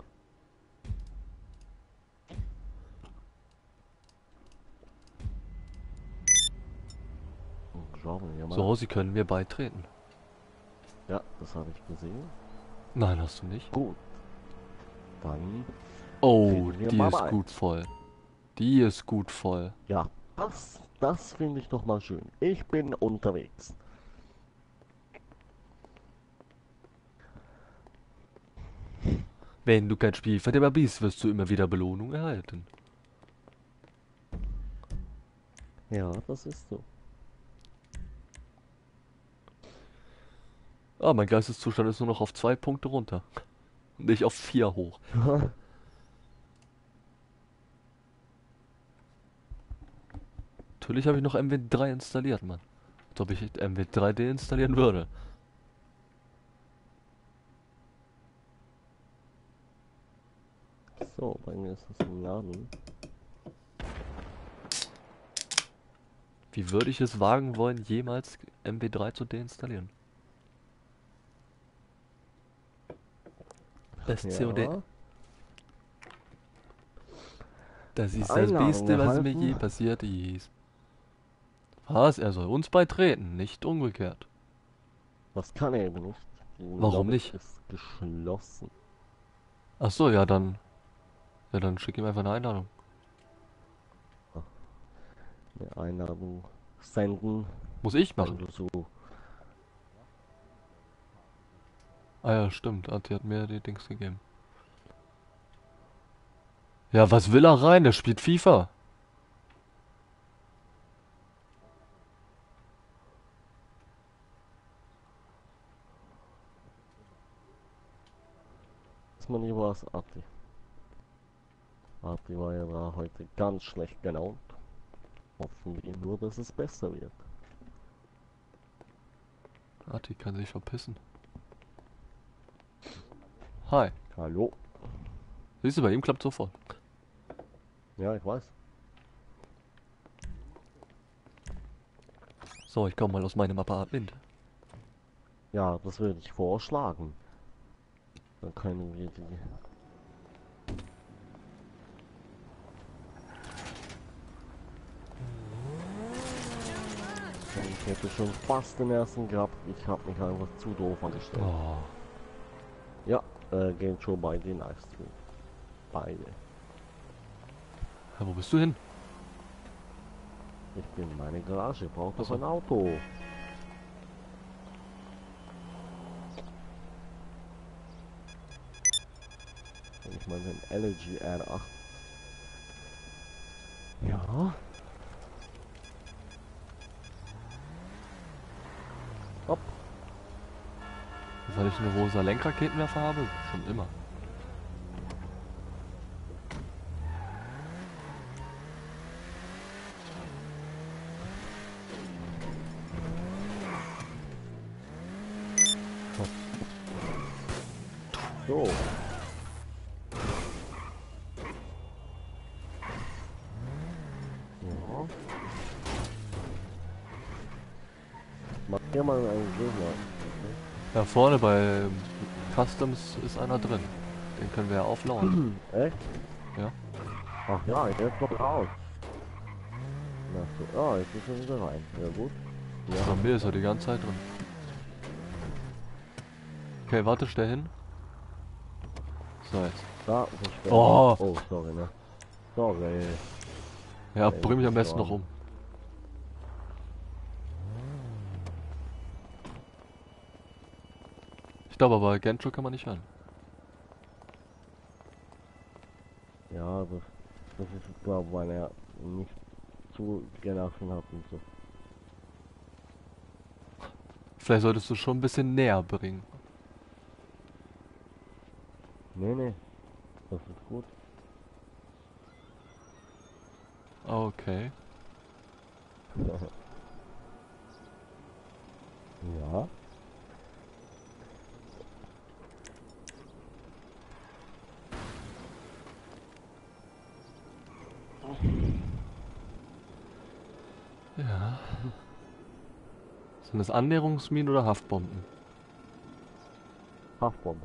[SPEAKER 1] Schauen wir mal.
[SPEAKER 2] So, Sie können mir beitreten.
[SPEAKER 1] Ja, das habe ich gesehen.
[SPEAKER 2] Nein, hast du nicht.
[SPEAKER 1] Gut. Dann.
[SPEAKER 2] Oh,
[SPEAKER 1] Treten wir
[SPEAKER 2] die
[SPEAKER 1] mal
[SPEAKER 2] ist
[SPEAKER 1] bei.
[SPEAKER 2] gut voll. Die ist gut voll.
[SPEAKER 1] Ja, das, das finde ich doch mal schön. Ich bin unterwegs.
[SPEAKER 2] Wenn du kein Spielverderber bist, wirst du immer wieder Belohnung erhalten.
[SPEAKER 1] Ja, das ist so.
[SPEAKER 2] Ah, mein Geisteszustand ist nur noch auf zwei Punkte runter. Nicht auf vier hoch. Natürlich habe ich noch M W drei installiert, Mann. Als ob ich M W drei deinstallieren würde.
[SPEAKER 1] So, bei mir ist das im Laden.
[SPEAKER 2] Wie würde ich es wagen wollen, jemals M W drei zu deinstallieren? S C O D.
[SPEAKER 1] Ja.
[SPEAKER 2] Das ist das
[SPEAKER 1] Einladung
[SPEAKER 2] Beste, was mir
[SPEAKER 1] erhalten.
[SPEAKER 2] je passiert ist. Was? Er soll uns beitreten, nicht umgekehrt.
[SPEAKER 1] Das kann er eben nicht. Die
[SPEAKER 2] Warum
[SPEAKER 1] Lobby
[SPEAKER 2] nicht?
[SPEAKER 1] ist geschlossen.
[SPEAKER 2] Ach so, ja, dann Ja, dann schick ihm einfach eine Einladung.
[SPEAKER 1] Eine Einladung senden,
[SPEAKER 2] Muss ich
[SPEAKER 1] wenn
[SPEAKER 2] machen.
[SPEAKER 1] du so.
[SPEAKER 2] Ah ja, stimmt. Ati hat mir die Dings gegeben. Ja, was will er rein? Der spielt FIFA.
[SPEAKER 1] Dass man lieber was Arti. Arti war ja da heute ganz schlecht gelaunt. Hoffen wir nur, dass es besser wird.
[SPEAKER 2] Ati kann sich verpissen. Hi.
[SPEAKER 1] Hallo?
[SPEAKER 2] Siehst du, bei ihm klappt sofort.
[SPEAKER 1] Ja, ich weiß.
[SPEAKER 2] So, ich komme mal aus meinem Apartment.
[SPEAKER 1] Ja, das würde ich vorschlagen. Dann können wir die. Ich hätte schon fast den ersten gehabt. Ich habe mich einfach zu doof angestellt.
[SPEAKER 2] Oh.
[SPEAKER 1] Ja, äh, gehen schon bei den Livestream. Beide.
[SPEAKER 2] Ja, wo bist du hin?
[SPEAKER 1] Ich bin in meine Garage, brauche
[SPEAKER 2] Ach
[SPEAKER 1] doch
[SPEAKER 2] so.
[SPEAKER 1] ein Auto. Wenn ich mal den L G R acht. Ja. Hopp.
[SPEAKER 2] Weil ich eine rosa Lenkraketenwerfer habe? Schon immer.
[SPEAKER 1] So. Ja. Mach dir mal einen Gegner.
[SPEAKER 2] Da vorne bei Customs ist einer drin. Den können wir ja auflauern.
[SPEAKER 1] Echt?
[SPEAKER 2] Ja.
[SPEAKER 1] Ach ja, jetzt kommt raus. Na so, ah, jetzt ist er wieder rein. Ja gut. Ja.
[SPEAKER 2] Bei mir ist er die ganze Zeit drin. Okay, warte, stell hin. So, jetzt.
[SPEAKER 1] Da, so schwer.
[SPEAKER 2] Oh.
[SPEAKER 1] Oh, sorry, ne? Sorry.
[SPEAKER 2] Ja,
[SPEAKER 1] Ey,
[SPEAKER 2] bring mich am
[SPEAKER 1] das
[SPEAKER 2] besten
[SPEAKER 1] war-
[SPEAKER 2] noch um. Ich glaube aber, Gensho kann man nicht hören.
[SPEAKER 1] Ja, das, das ist, glaube ich, weil er nicht zugelassen hat und so.
[SPEAKER 2] Vielleicht solltest du schon ein bisschen näher bringen.
[SPEAKER 1] Nee, nee. Das ist gut.
[SPEAKER 2] Okay.
[SPEAKER 1] Ja.
[SPEAKER 2] Ja. Sind das Annäherungsminen oder Haftbomben?
[SPEAKER 1] Haftbombe.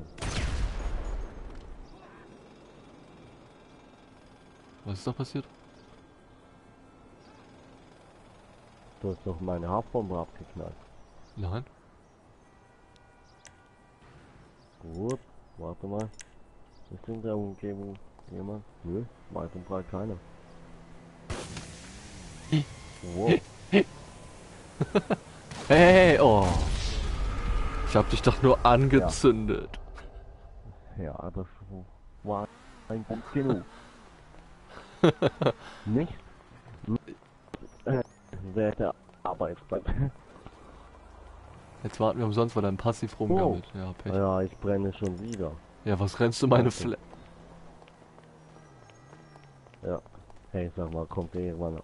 [SPEAKER 2] Was ist da passiert?
[SPEAKER 1] Du hast doch meine Haftbombe abgeknallt.
[SPEAKER 2] Nein.
[SPEAKER 1] Gut. Warte mal. Ist in der Umgebung jemand? Nö. Weit und breit keiner. Wow.
[SPEAKER 2] Hey, hey, hey, oh. Ich hab dich doch nur angezündet.
[SPEAKER 1] Ja, das war ein gut genug. Nicht? Äh, Werte Arbeitszeit.
[SPEAKER 2] Jetzt warten wir umsonst, weil er passiv rumgammelt. Ja, Pech.
[SPEAKER 1] Ja, ich brenne schon wieder.
[SPEAKER 2] Ja, was rennst du meine
[SPEAKER 1] Okay.
[SPEAKER 2] Fle...
[SPEAKER 1] Ja. Hey, sag mal, kommt der irgendwann.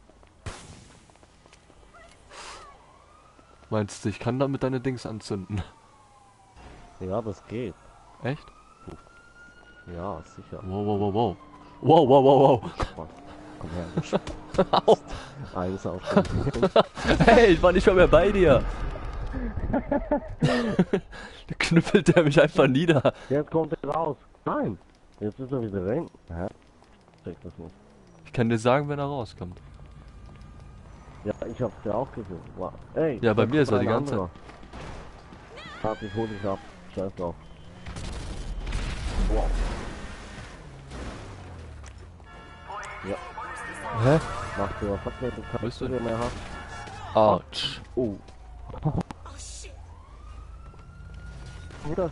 [SPEAKER 2] Meinst du, ich kann damit deine Dings anzünden?
[SPEAKER 1] Ja, das geht.
[SPEAKER 2] Echt?
[SPEAKER 1] Ja, sicher.
[SPEAKER 2] Wow, wow, wow, wow. Wow, wow, wow,
[SPEAKER 1] Spaß. Komm her, du Sch-
[SPEAKER 2] wow.
[SPEAKER 1] Eins auf den
[SPEAKER 2] Hey, ich war nicht mal mehr bei dir. Da knüppelt er mich einfach nieder.
[SPEAKER 1] Jetzt kommt er raus. Nein. Jetzt ist er wieder rein. Hä? Check das nicht.
[SPEAKER 2] Ich kann dir sagen, wenn er rauskommt.
[SPEAKER 1] Ja, ich hab's ja auch gesehen. Wow. Ey,
[SPEAKER 2] Ja, bei
[SPEAKER 1] da
[SPEAKER 2] mir ist
[SPEAKER 1] kommt
[SPEAKER 2] er die
[SPEAKER 1] ein
[SPEAKER 2] ganze
[SPEAKER 1] anderer. Warte, ich hol dich ab. Scheiß drauf. Wow. Ja.
[SPEAKER 2] Hä?
[SPEAKER 1] Mach dir was Verkehrt, du kannst
[SPEAKER 2] Bist du?
[SPEAKER 1] mehr haben.
[SPEAKER 2] Autsch.
[SPEAKER 1] Oh. Oder?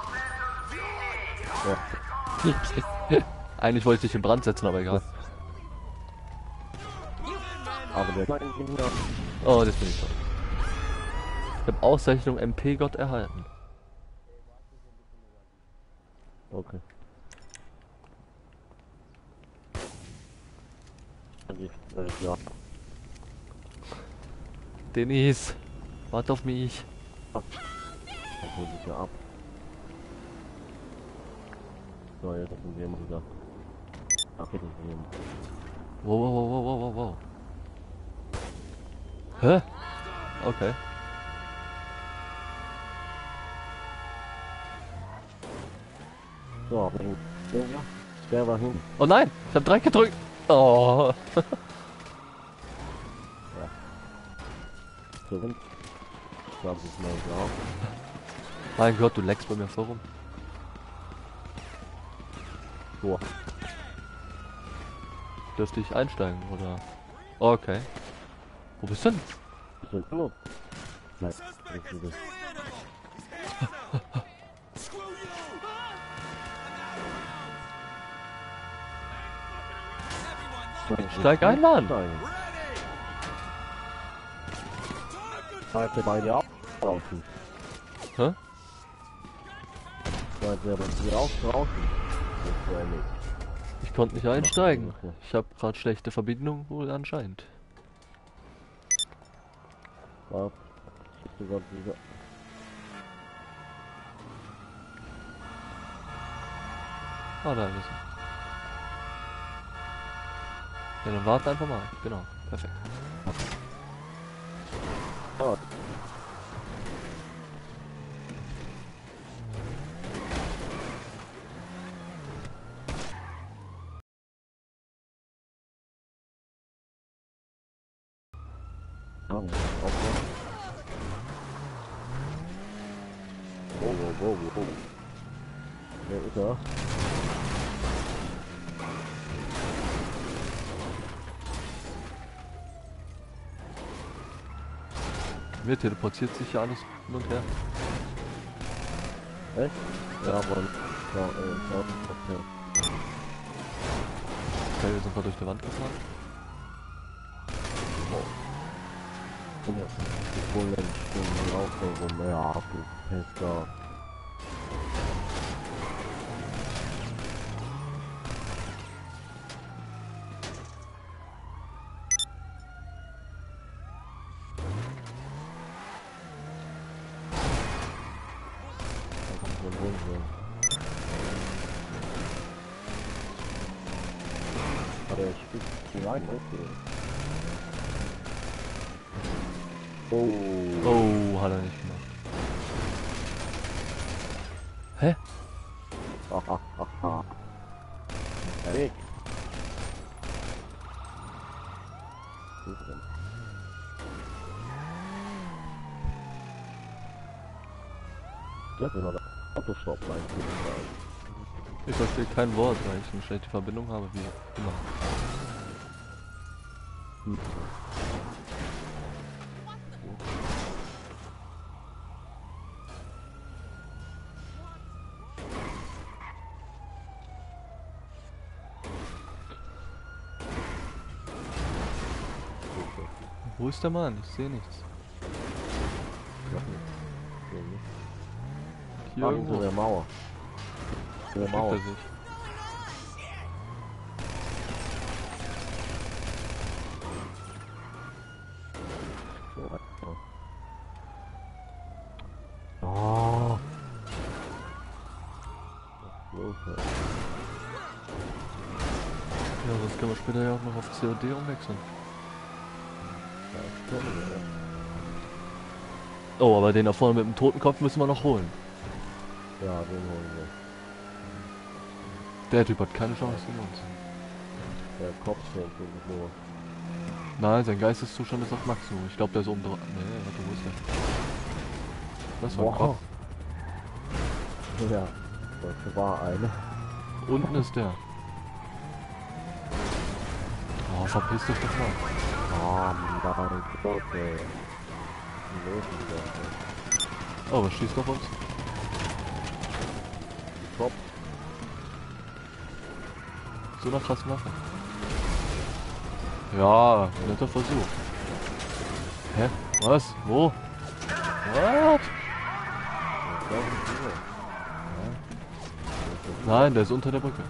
[SPEAKER 1] Ja.
[SPEAKER 2] Eigentlich wollte ich dich in Brand setzen, aber egal.
[SPEAKER 1] Aber der kleine Kinder.
[SPEAKER 2] Oh, das bin ich schon. Ich habe Auszeichnung M P-Gott erhalten.
[SPEAKER 1] Okay. Ja.
[SPEAKER 2] Denise, warte auf mich.
[SPEAKER 1] Das holt sich ja ab. So, jetzt sind wir wieder. Ach, bitte sehen.
[SPEAKER 2] Wow, wow, wow, wow, wow, wow. Hä? Okay.
[SPEAKER 1] So, wenn der, der war hin.
[SPEAKER 2] Oh nein, ich habe drei gedrückt. Oh.
[SPEAKER 1] zwanzig Mal drauf.
[SPEAKER 2] Mein Gott, du leckst bei mir so rum.
[SPEAKER 1] So.
[SPEAKER 2] Dürfte ich einsteigen, oder? Okay. Wo bist du denn?
[SPEAKER 1] Ist das los? Nein, das ist das.
[SPEAKER 2] Steig ein, Mann!
[SPEAKER 1] Seid ihr beide auch draußen?
[SPEAKER 2] Hä?
[SPEAKER 1] Seid ihr aber hier auch draußen? Das wäre nicht.
[SPEAKER 2] Ich konnte nicht einsteigen. Ich habe gerade schlechte Verbindung, wohl anscheinend.
[SPEAKER 1] Was? Ich Gott wieder.
[SPEAKER 2] Ah, da ist es. Ja, dann warte einfach mal. Genau, perfekt.
[SPEAKER 1] Oh. Oh, oh, oh, oh. Wer ist er?
[SPEAKER 2] Mir teleportiert sich ja alles hin und her.
[SPEAKER 1] Echt? Ja, aber ja, äh, ja, okay.
[SPEAKER 2] Okay, wir sind gerade durch die Wand gefahren.
[SPEAKER 1] Ja, die Bullen stehen auch so rum. Ja, du Pester. Aber ich spiele die rein, okay. Oh.
[SPEAKER 2] Oh, hat er nicht gemacht. Hä?
[SPEAKER 1] Ach, ach, ach, ach. Der Weg. Das ist noch der Autostopp rein.
[SPEAKER 2] Ich verstehe kein Wort, weil ich eine schlechte Verbindung habe, wie immer.
[SPEAKER 1] Hm.
[SPEAKER 2] Wo ist der Mann? Ich sehe nichts. Hier
[SPEAKER 1] Hier
[SPEAKER 2] irgendwo.
[SPEAKER 1] irgendwo der Mauer. Der
[SPEAKER 2] Versteckt
[SPEAKER 1] Mauer.
[SPEAKER 2] er sich.
[SPEAKER 1] Oh. Los, ey.
[SPEAKER 2] Ja, sonst können wir später ja auch noch auf C O D umwechseln.
[SPEAKER 1] Ja, stimmt, ja.
[SPEAKER 2] Oh, aber den da vorne mit dem Totenkopf müssen wir noch holen.
[SPEAKER 1] Ja, den holen wir.
[SPEAKER 2] Der Typ hat keine Chance gegen uns.
[SPEAKER 1] Der Kopf fällt irgendwo.
[SPEAKER 2] Nein, sein Geisteszustand ist auf Maximum. Ich glaube, der ist oben drauf. Nee, warte, wo ist der? Das war ein Kopf.
[SPEAKER 1] Ja, das war eine.
[SPEAKER 2] Unten ist der. verpiss dich doch mal.
[SPEAKER 1] Ah, mein Gott, ey. Was ist denn los mit der, ey?
[SPEAKER 2] Oh, was schießt auf uns?
[SPEAKER 1] Top.
[SPEAKER 2] So eine krasse Waffe. Ja, netter Versuch. Hä? Was? Wo? What? Nein, der ist unter der Brücke.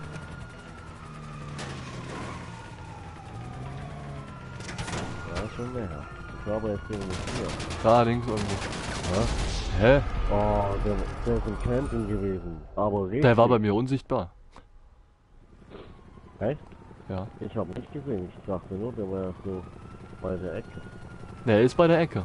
[SPEAKER 1] Ja, schon mehr. Ich glaube, er ist irgendwo hier.
[SPEAKER 2] Da links irgendwo.
[SPEAKER 1] Ja?
[SPEAKER 2] Hä?
[SPEAKER 1] Oh, der, der ist im Camping gewesen. Aber richtig.
[SPEAKER 2] Der war bei mir unsichtbar.
[SPEAKER 1] Echt?
[SPEAKER 2] Ja.
[SPEAKER 1] Ich habe nicht gesehen. Ich dachte nur, der war so bei der Ecke.
[SPEAKER 2] Der ist bei der Ecke.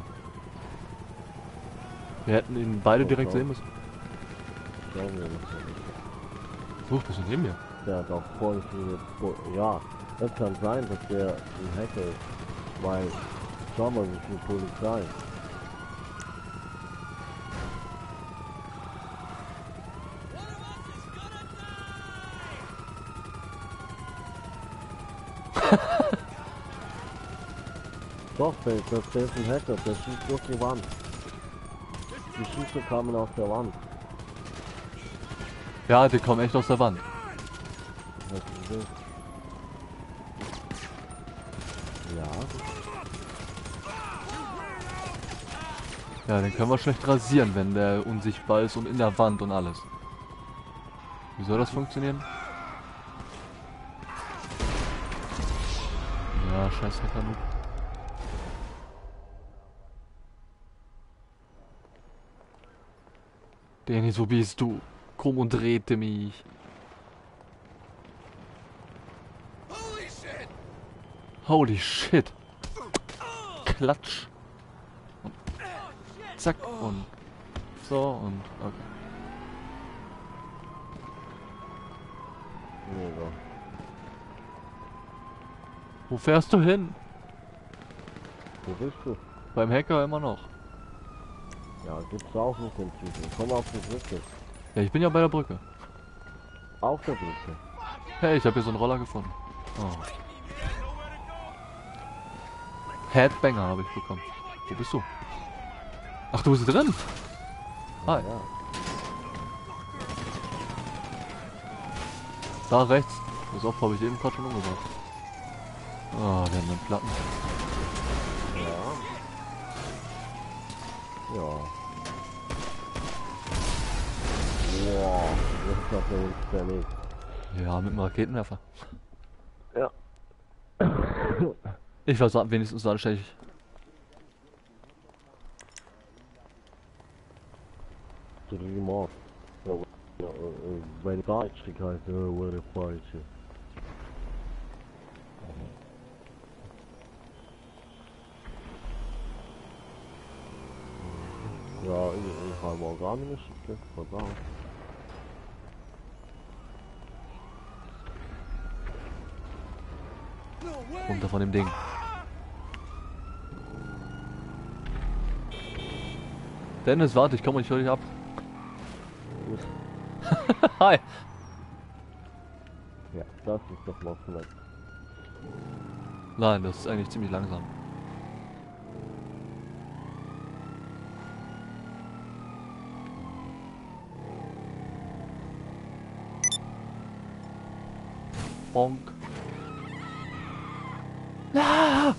[SPEAKER 2] Wir hätten ihn beide
[SPEAKER 1] Oh,
[SPEAKER 2] direkt
[SPEAKER 1] schau.
[SPEAKER 2] sehen müssen.
[SPEAKER 1] Schauen wir mal.
[SPEAKER 2] Huch, bist du neben mir?
[SPEAKER 1] Der hat auch voll viele... Bo- Ja, das kann sein, dass der ein Hacker ist. Weil, schau mal, wie viel Polizei. Doch, der, das, der ist ein Hacker, der schießt durch die Wand. Die Schüsse kamen aus der Wand.
[SPEAKER 2] Ja, die kommen echt aus der Wand.
[SPEAKER 1] Das ist wild. Ja,
[SPEAKER 2] Ja, den können wir schlecht rasieren, wenn der unsichtbar ist und in der Wand und alles. Wie soll das funktionieren? Ja, scheiß Hacker Noob. Dennis, wo bist du? Komm und rette mich.
[SPEAKER 3] Holy shit!
[SPEAKER 2] Holy shit. Klatsch. Und zack und so und okay.
[SPEAKER 1] mega.
[SPEAKER 2] Wo fährst du hin?
[SPEAKER 1] Wo bist du?
[SPEAKER 2] Beim Hacker immer noch.
[SPEAKER 1] Ja, gibt's auch nicht den Typen. Komm auf die Brücke.
[SPEAKER 2] Ja, ich bin ja bei der Brücke.
[SPEAKER 1] Auf der Brücke.
[SPEAKER 2] Hey, ich habe hier so einen Roller gefunden. Oh. Headbanger habe ich bekommen. Wo bist du? Ach, du bist drin? Hi.
[SPEAKER 1] Ja.
[SPEAKER 2] Da rechts. Das Opfer habe ich eben gerade schon umgebracht. Oh, der hat einen Platten.
[SPEAKER 1] Ja. Ja. Wow, das hat er uns zerlegt.
[SPEAKER 2] Ja, mit einem Raketenwerfer.
[SPEAKER 1] Ja.
[SPEAKER 2] Ich weiß wenigstens anständig.
[SPEAKER 1] Trimar. Ja, ja, wenn Deutsche heißt, wäre falsche. Ja, ich, ich habe organische Stück, verdammt.
[SPEAKER 2] Runter von dem Ding. Dennis, warte, ich komme und ich höre dich ab. Hi.
[SPEAKER 1] Ja, das ist doch mal vielleicht.
[SPEAKER 2] Nein, das ist eigentlich ziemlich langsam. Bonk. Ah!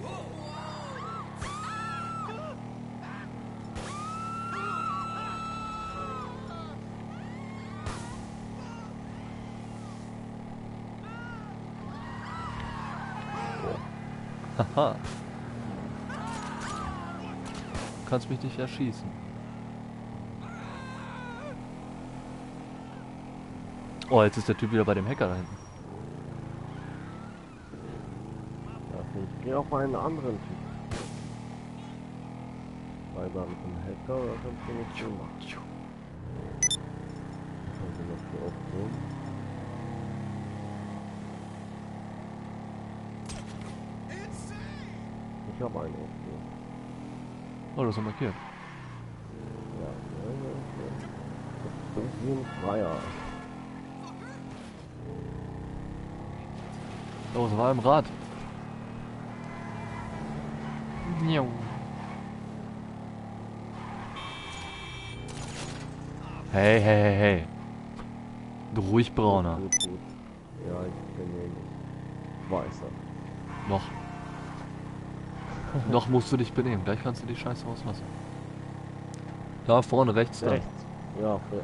[SPEAKER 2] Haha. Du kannst mich nicht erschießen. Oh, jetzt ist der Typ wieder bei dem Hacker da hinten.
[SPEAKER 1] Ja, ich gehe auf einen anderen Typ. Weil dann ein Hacker oder sonst was gemacht. Was haben wir noch für Optionen? Ich habe eine Option.
[SPEAKER 2] Oh, das ist markiert.
[SPEAKER 1] Ja, ja, ja, ja. Das ist wie ein Freier.
[SPEAKER 2] Oh, es war im Rad. Hey, hey, hey, hey. Du ruhig, Brauner.
[SPEAKER 1] Gut, gut. Ja, ich bin eh nicht weißer.
[SPEAKER 2] Noch. Noch musst du dich benehmen. Gleich kannst du die Scheiße rauslassen. Da vorne rechts da.
[SPEAKER 1] Rechts. Ja, für...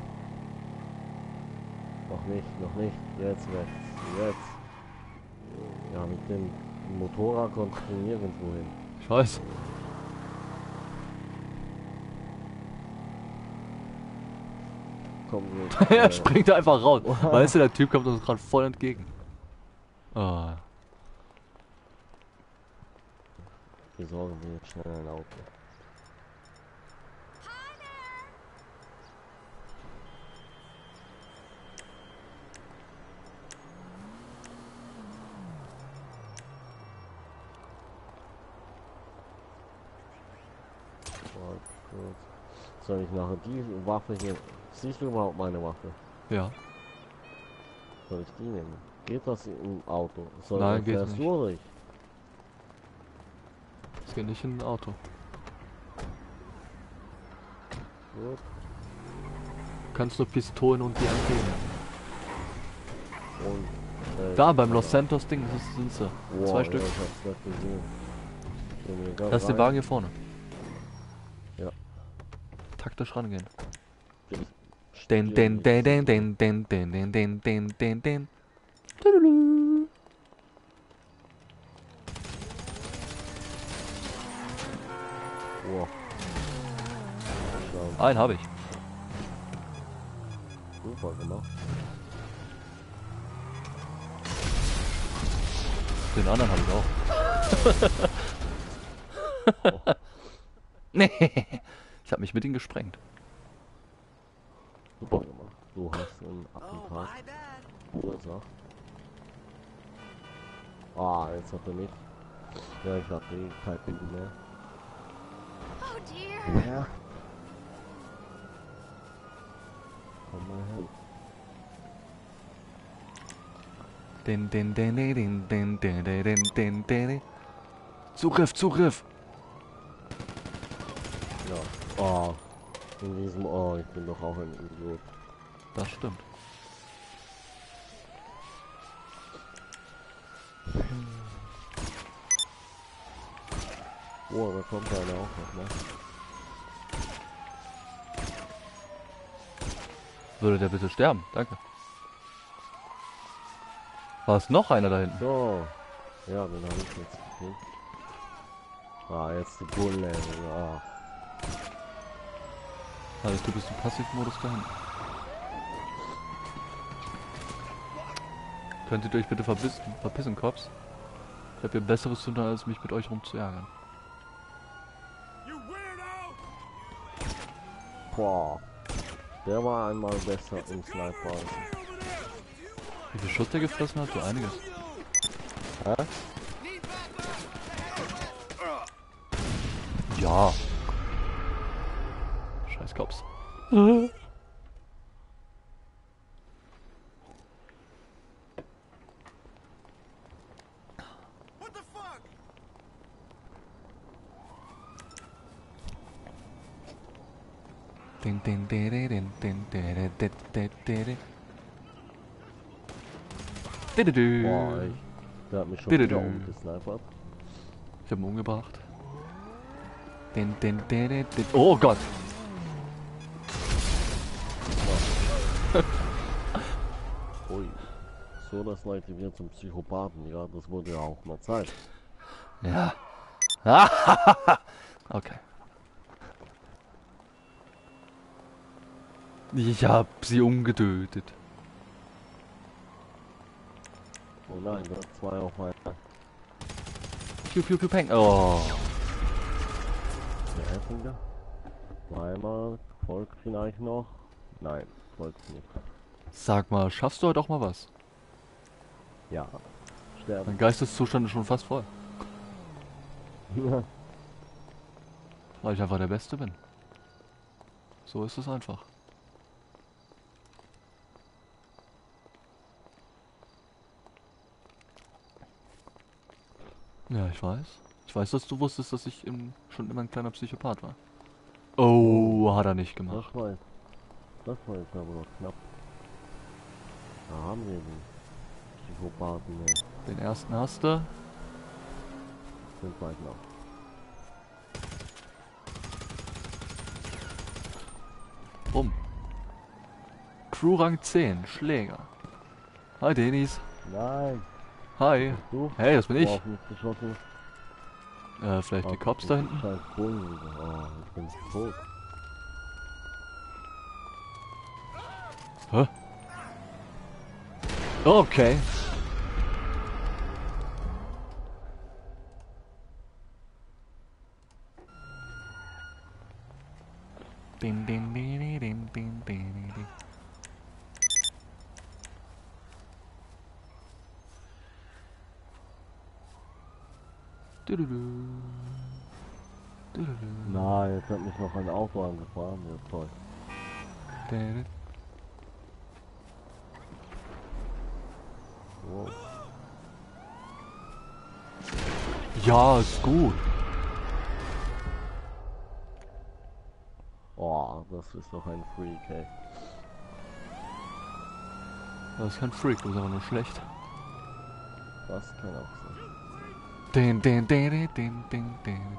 [SPEAKER 1] Noch nicht, noch nicht. Jetzt rechts. Jetzt. Ja, mit dem Motorrad kommst du nirgendwo hin.
[SPEAKER 2] Ich weiß.
[SPEAKER 1] Komm, wir,
[SPEAKER 2] Er
[SPEAKER 1] äh,
[SPEAKER 2] springt einfach raus. Weißt du, der Typ kommt uns gerade voll entgegen. Oh.
[SPEAKER 1] besorgen wir jetzt schnell ein Auto. Warte kurz. Soll ich nachher die Waffe hier... Siehst du überhaupt meine Waffe?
[SPEAKER 2] Ja.
[SPEAKER 1] Soll ich die nehmen? Geht das im Auto? Soll
[SPEAKER 2] Nein, geht
[SPEAKER 1] fährst
[SPEAKER 2] nicht.
[SPEAKER 1] du oder ich?
[SPEAKER 2] Es geht nicht in ein Auto.
[SPEAKER 1] Gut.
[SPEAKER 2] Du kannst nur Pistolen und die Antenne.
[SPEAKER 1] Und, äh,
[SPEAKER 2] Da, beim Los
[SPEAKER 1] ja.
[SPEAKER 2] Santos Ding das sind sie.
[SPEAKER 1] Wow,
[SPEAKER 2] Zwei
[SPEAKER 1] ja,
[SPEAKER 2] Stück.
[SPEAKER 1] ich hab's grad gesehen. Gehen wir da
[SPEAKER 2] Das ist der
[SPEAKER 1] rein.
[SPEAKER 2] Wagen hier vorne.
[SPEAKER 1] Ja.
[SPEAKER 2] Taktisch rangehen.
[SPEAKER 1] Jetzt
[SPEAKER 2] Den,
[SPEAKER 1] still
[SPEAKER 2] den, den,
[SPEAKER 1] jetzt.
[SPEAKER 2] den, den, den, den, den, den, den, den. Tudulu.
[SPEAKER 1] Wow. Schau,
[SPEAKER 2] Einen habe ich.
[SPEAKER 1] super gemacht.
[SPEAKER 2] Den anderen habe ich auch. Nee, ich habe mich mit ihm gesprengt.
[SPEAKER 1] Super gemacht. Du hast einen Attentat verursacht. Ah, jetzt hat er mich. Ja, ich hab eh kein Bild mehr.
[SPEAKER 4] Oh dear.
[SPEAKER 1] Ja. Komm mal hin.
[SPEAKER 2] Den, den, den, den, den, den, den, den, den, den. Zugriff, Zugriff.
[SPEAKER 1] Ja. Oh. In diesem. Oh, ich bin doch auch ein Idiot.
[SPEAKER 2] Das stimmt.
[SPEAKER 1] Oh, da kommt einer auch noch, ne?
[SPEAKER 2] Würde der bitte sterben? Danke. War es noch einer da hinten?
[SPEAKER 1] So. Ja, den habe ich jetzt gekriegt. Ah, jetzt die Bulle. Ah.
[SPEAKER 2] Also du bist im Passivmodus da hinten. Könntet ihr euch bitte verbissen, verpissen, Cops? Ich habe hier Besseres zu tun, als mich mit euch rumzuärgern.
[SPEAKER 3] You weirdo!
[SPEAKER 1] Boah. Der war einmal besser im Sniper.
[SPEAKER 2] Wie viel Schuss der gefressen hat? So einiges.
[SPEAKER 1] Hä?
[SPEAKER 2] Ja. Scheiß Cops.
[SPEAKER 3] What the fuck?
[SPEAKER 2] Den, den, den, den, den, den, den, den, den, den. Dididü.
[SPEAKER 1] Boah, ey. Der hat mich schon
[SPEAKER 2] Bitte
[SPEAKER 1] wieder
[SPEAKER 2] du.
[SPEAKER 1] umgesnipert.
[SPEAKER 2] Ich hab ihn umgebracht. Den, den, den, den, den. Oh Gott!
[SPEAKER 1] Ui. So, das Leute wir zum Psychopathen. Ja, das wurde ja auch mal Zeit.
[SPEAKER 2] Ja. Okay. Ich hab sie umgetötet.
[SPEAKER 1] Oh nein, da zwei auf einer.
[SPEAKER 2] Piu, piu, piu, peng. Oh.
[SPEAKER 1] Der Effinger. Zweimal. Folgt vielleicht noch. Nein, folgt nicht.
[SPEAKER 2] Sag mal, schaffst du heute auch mal was?
[SPEAKER 1] Ja. Sterben.
[SPEAKER 2] Mein Geisteszustand ist schon fast voll. Weil ich einfach der Beste bin. So ist es einfach. Ja, ich weiß. Ich weiß, dass du wusstest, dass ich im, schon immer ein kleiner Psychopath war. Oh, hat er nicht gemacht.
[SPEAKER 1] Das war jetzt, das war jetzt aber noch knapp. Da haben wir den Psychopathen, ne?
[SPEAKER 2] Den ersten hast du.
[SPEAKER 1] Sind bald noch.
[SPEAKER 2] Rum. Crew Rang zehn, Schläger. Hi Denis.
[SPEAKER 1] Nein,
[SPEAKER 2] Hi.
[SPEAKER 1] du?
[SPEAKER 2] Hey, das bin ich.
[SPEAKER 1] Auf mich geschossen.
[SPEAKER 2] Äh, vielleicht die
[SPEAKER 1] Auf
[SPEAKER 2] Cops
[SPEAKER 1] den
[SPEAKER 2] da hinten?
[SPEAKER 1] scheiß Bullen wieder. Oh, ich bin tot.
[SPEAKER 2] Hä? Okay. Din, din, din, din, din, din, din, din. Dududu. Dududu.
[SPEAKER 1] Nein, jetzt hat mich noch ein Auto angefahren. Ja, toll.
[SPEAKER 2] Dudu.
[SPEAKER 1] Wow.
[SPEAKER 2] Ja, ist gut.
[SPEAKER 1] Oh, das ist doch ein Freak, ey.
[SPEAKER 2] Das ist kein Freak, du bist aber nur schlecht.
[SPEAKER 1] Das kann auch sein.
[SPEAKER 2] Din, din, din, din, din, din, din.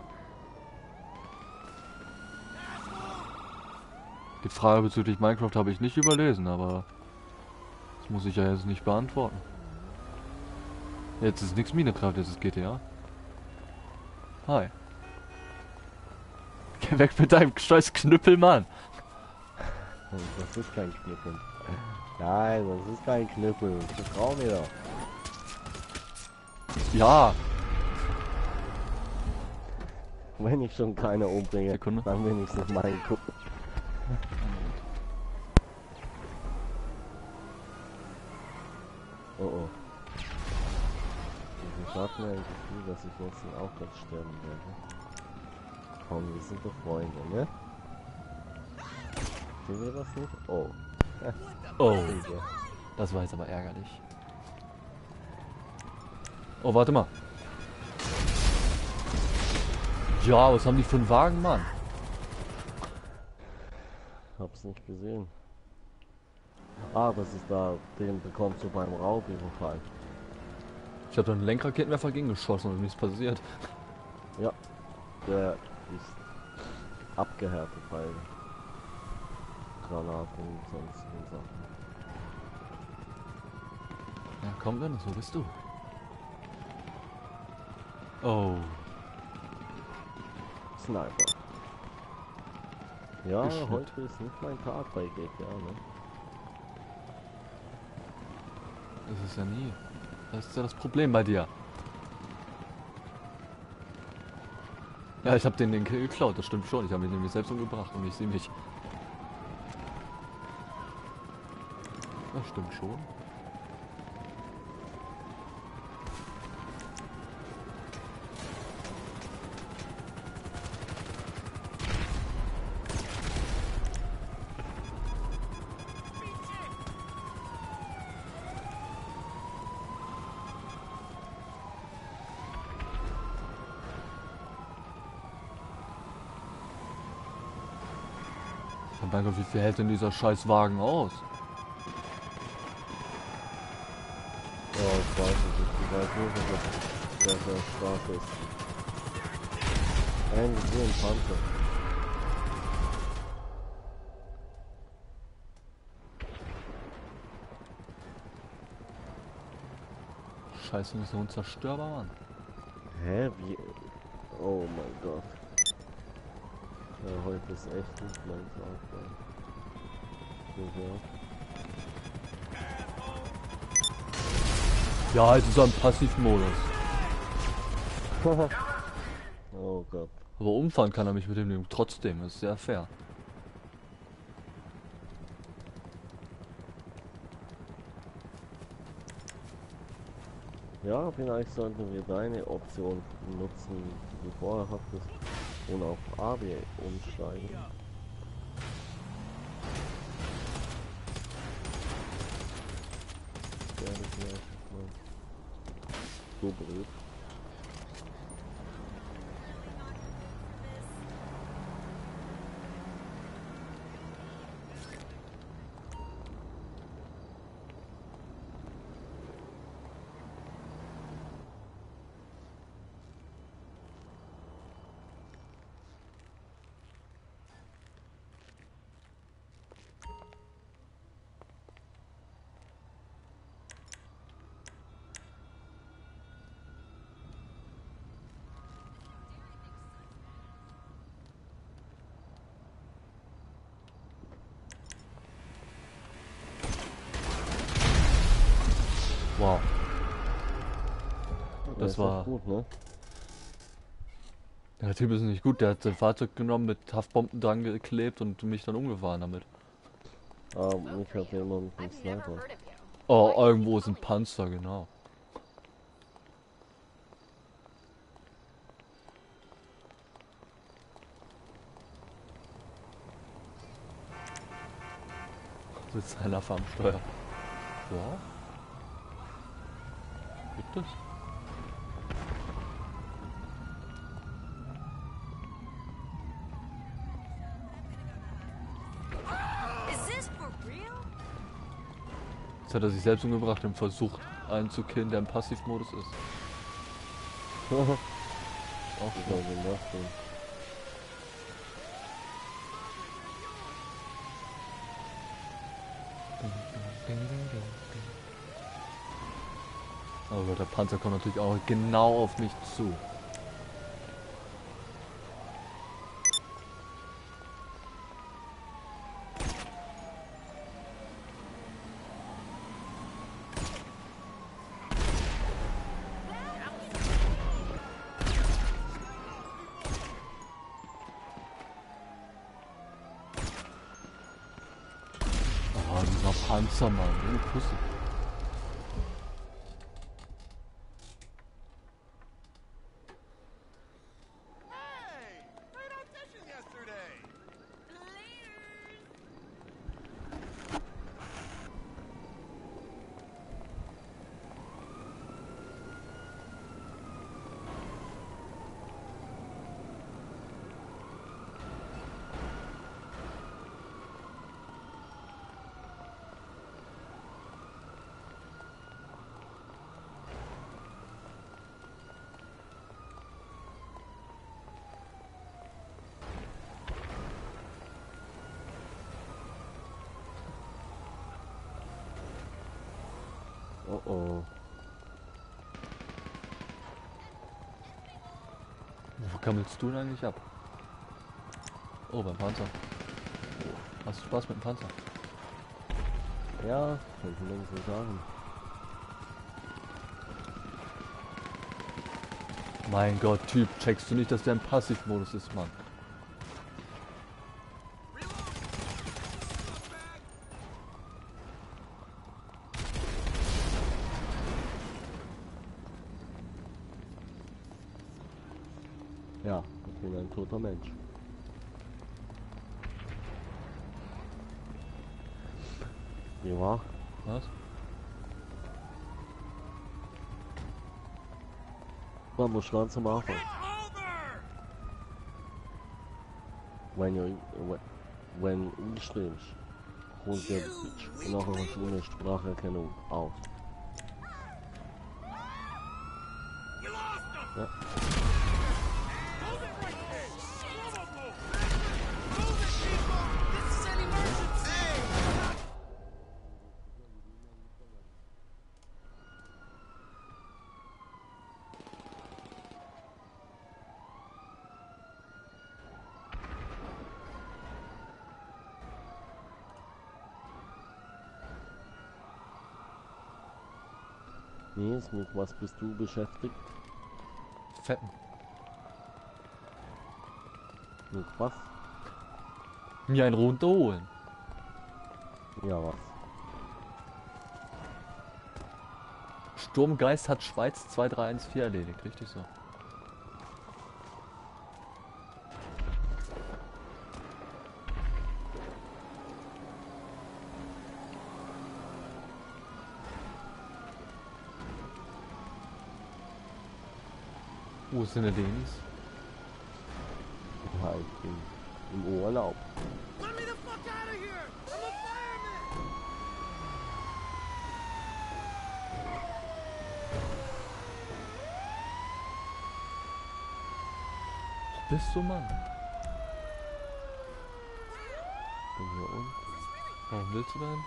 [SPEAKER 2] Die Frage bezüglich Minecraft habe ich nicht überlesen, aber das muss ich ja jetzt nicht beantworten. Jetzt ist nichts Minecraft, jetzt ist G T A. Hi. Geh weg mit deinem scheiß Knüppel, Mann.
[SPEAKER 1] Das ist kein Knüppel. Nein, das ist kein Knüppel. Vertrau mir doch.
[SPEAKER 2] Ja.
[SPEAKER 1] Wenn ich schon keine umbringe,
[SPEAKER 2] Sekunde.
[SPEAKER 1] dann wenigstens meinen Kup. Oh oh. Ich habe mir ein Gefühl, dass ich jetzt auch ganz sterben werde. Komm, wir sind doch Freunde, ne? Sehen wir das nicht? Oh.
[SPEAKER 2] Oh,
[SPEAKER 1] Sicher.
[SPEAKER 2] das war jetzt aber ärgerlich. Oh, warte mal. Ja, was haben die für einen Wagen, Mann?
[SPEAKER 1] Hab's nicht gesehen. Ah, das ist da, den bekommst du beim Raubüberfall.
[SPEAKER 2] Ich habe da einen Lenkraketenwerfer gegengeschossen und nichts passiert.
[SPEAKER 1] Ja, der ist abgehärtet bei Granaten und sonstigen Sachen.
[SPEAKER 2] Ja, komm dann, so bist du. Oh.
[SPEAKER 1] Sniper. Ja,
[SPEAKER 2] Geschnitt.
[SPEAKER 1] heute ist nicht mein Tag bei G T A, ne?
[SPEAKER 2] Das ist ja nie. Das ist ja das Problem bei dir. Ja, ich habe den den Kill geklaut, das stimmt schon. Ich habe mich nämlich selbst umgebracht und ich sehe mich. Das stimmt schon. Und mein Gott, wie viel hält denn dieser scheiß Wagen aus?
[SPEAKER 1] Ja, ich weiß es nicht. Ich weiß nur, dass der sehr stark ist. Eigentlich wie ein Panzer.
[SPEAKER 2] Scheiße, das ist so unzerstörbar, Mann.
[SPEAKER 1] Hä? Wie? Oh mein Gott. Ja, heute ist echt nicht mein Tag. Ja.
[SPEAKER 2] Ja, es ist so ein Passivmodus.
[SPEAKER 1] Oh Gott.
[SPEAKER 2] Aber umfahren kann er mich mit dem Ding trotzdem, das ist sehr fair.
[SPEAKER 1] Ja, vielleicht sollten wir deine Option nutzen, die du vorher hattest, und auf A B umsteigen. Das wäre vielleicht mal so blöd.
[SPEAKER 2] Wow.
[SPEAKER 1] Ja,
[SPEAKER 2] Das
[SPEAKER 1] ist doch
[SPEAKER 2] war-
[SPEAKER 1] gut, ne?
[SPEAKER 2] Der Typ ist nicht gut, der hat sein Fahrzeug genommen, mit Haftbomben dran geklebt und mich dann umgefahren damit.
[SPEAKER 1] Aber mich hat jemand
[SPEAKER 4] I've
[SPEAKER 1] einen
[SPEAKER 4] never
[SPEAKER 1] Sniper.
[SPEAKER 4] heard of you.
[SPEAKER 2] Oh, irgendwo ist ein Panzer, genau. Sitzt einer am Steuer. Ja. Gibt es?
[SPEAKER 4] Is this for real?
[SPEAKER 2] Jetzt hat er sich selbst umgebracht und versucht, einen zu killen, der im Passivmodus ist. Auch
[SPEAKER 1] Was soll denn das denn?
[SPEAKER 2] Aber der Panzer kommt natürlich auch genau auf mich zu. Oh, dieser Panzer, Mann, du Pussy.
[SPEAKER 3] Hey! Great audition yesterday!
[SPEAKER 1] Oh oh.
[SPEAKER 2] Wo kammelst du denn eigentlich ab? Oh, beim Panzer. Hast du Spaß mit dem Panzer?
[SPEAKER 1] Ja, könnte man so sagen.
[SPEAKER 2] Mein Gott, Typ, checkst du nicht, dass der im Passivmodus ist, Mann?
[SPEAKER 1] Ja, ich bin ein toter Mensch. Wie war?
[SPEAKER 2] Was?
[SPEAKER 1] Man muss ganz am Anfang.
[SPEAKER 3] It's over!
[SPEAKER 1] Wenn du wenn du einstimmst, kommt der Bitch. Und nachher hast du eine Spracherkennung aus.
[SPEAKER 3] We lost him!
[SPEAKER 1] Ja.
[SPEAKER 3] Hold it right there! Move, move! Move it, people! This is an emergency!
[SPEAKER 1] Nils, mit was bist du beschäftigt?
[SPEAKER 2] Fetten.
[SPEAKER 1] Mit was?
[SPEAKER 2] Mir einen runterholen.
[SPEAKER 1] Ja, was?
[SPEAKER 2] Sturmgeist hat Schweiz zwei drei eins vier erledigt, richtig so. Wo sind denn Denis?
[SPEAKER 1] Ja, ich bin im Urlaub.
[SPEAKER 3] Let me the fuck out of here! I'm a fireman!
[SPEAKER 2] Wo bist du, Mann?
[SPEAKER 1] Bin hier unten.
[SPEAKER 2] Warum willst du denn?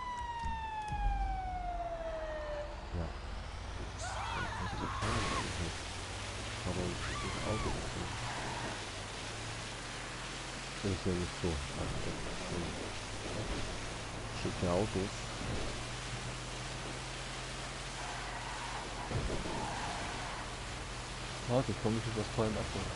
[SPEAKER 1] Ja. Das ist total eigentlich. Aber das Auto ist nicht. Das ist ja nicht so. Also das sind schicke Autos.
[SPEAKER 2] Warte, ich komme mich mit was Tollem abholen.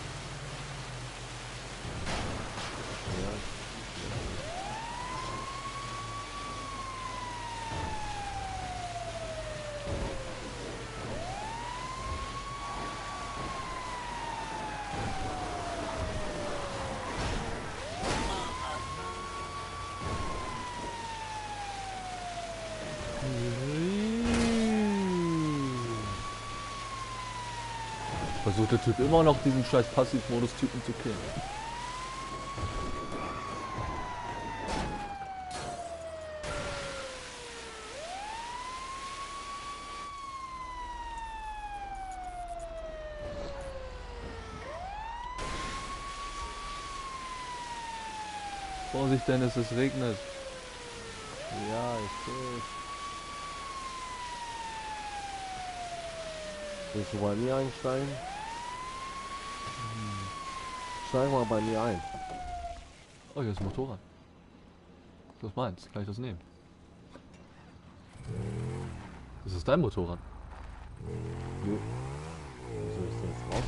[SPEAKER 2] Versucht der Typ immer noch diesen scheiß Passivmodus-Typen zu killen. Vorsicht, Dennis, es regnet.
[SPEAKER 1] Ja, ich sehe. Willst du bei mir einsteigen? Steig mal bei mir ein.
[SPEAKER 2] Oh, hier ist ein Motorrad. Das ist meins. Kann ich das nehmen? Das ist dein Motorrad.
[SPEAKER 1] Jo. Wieso ist der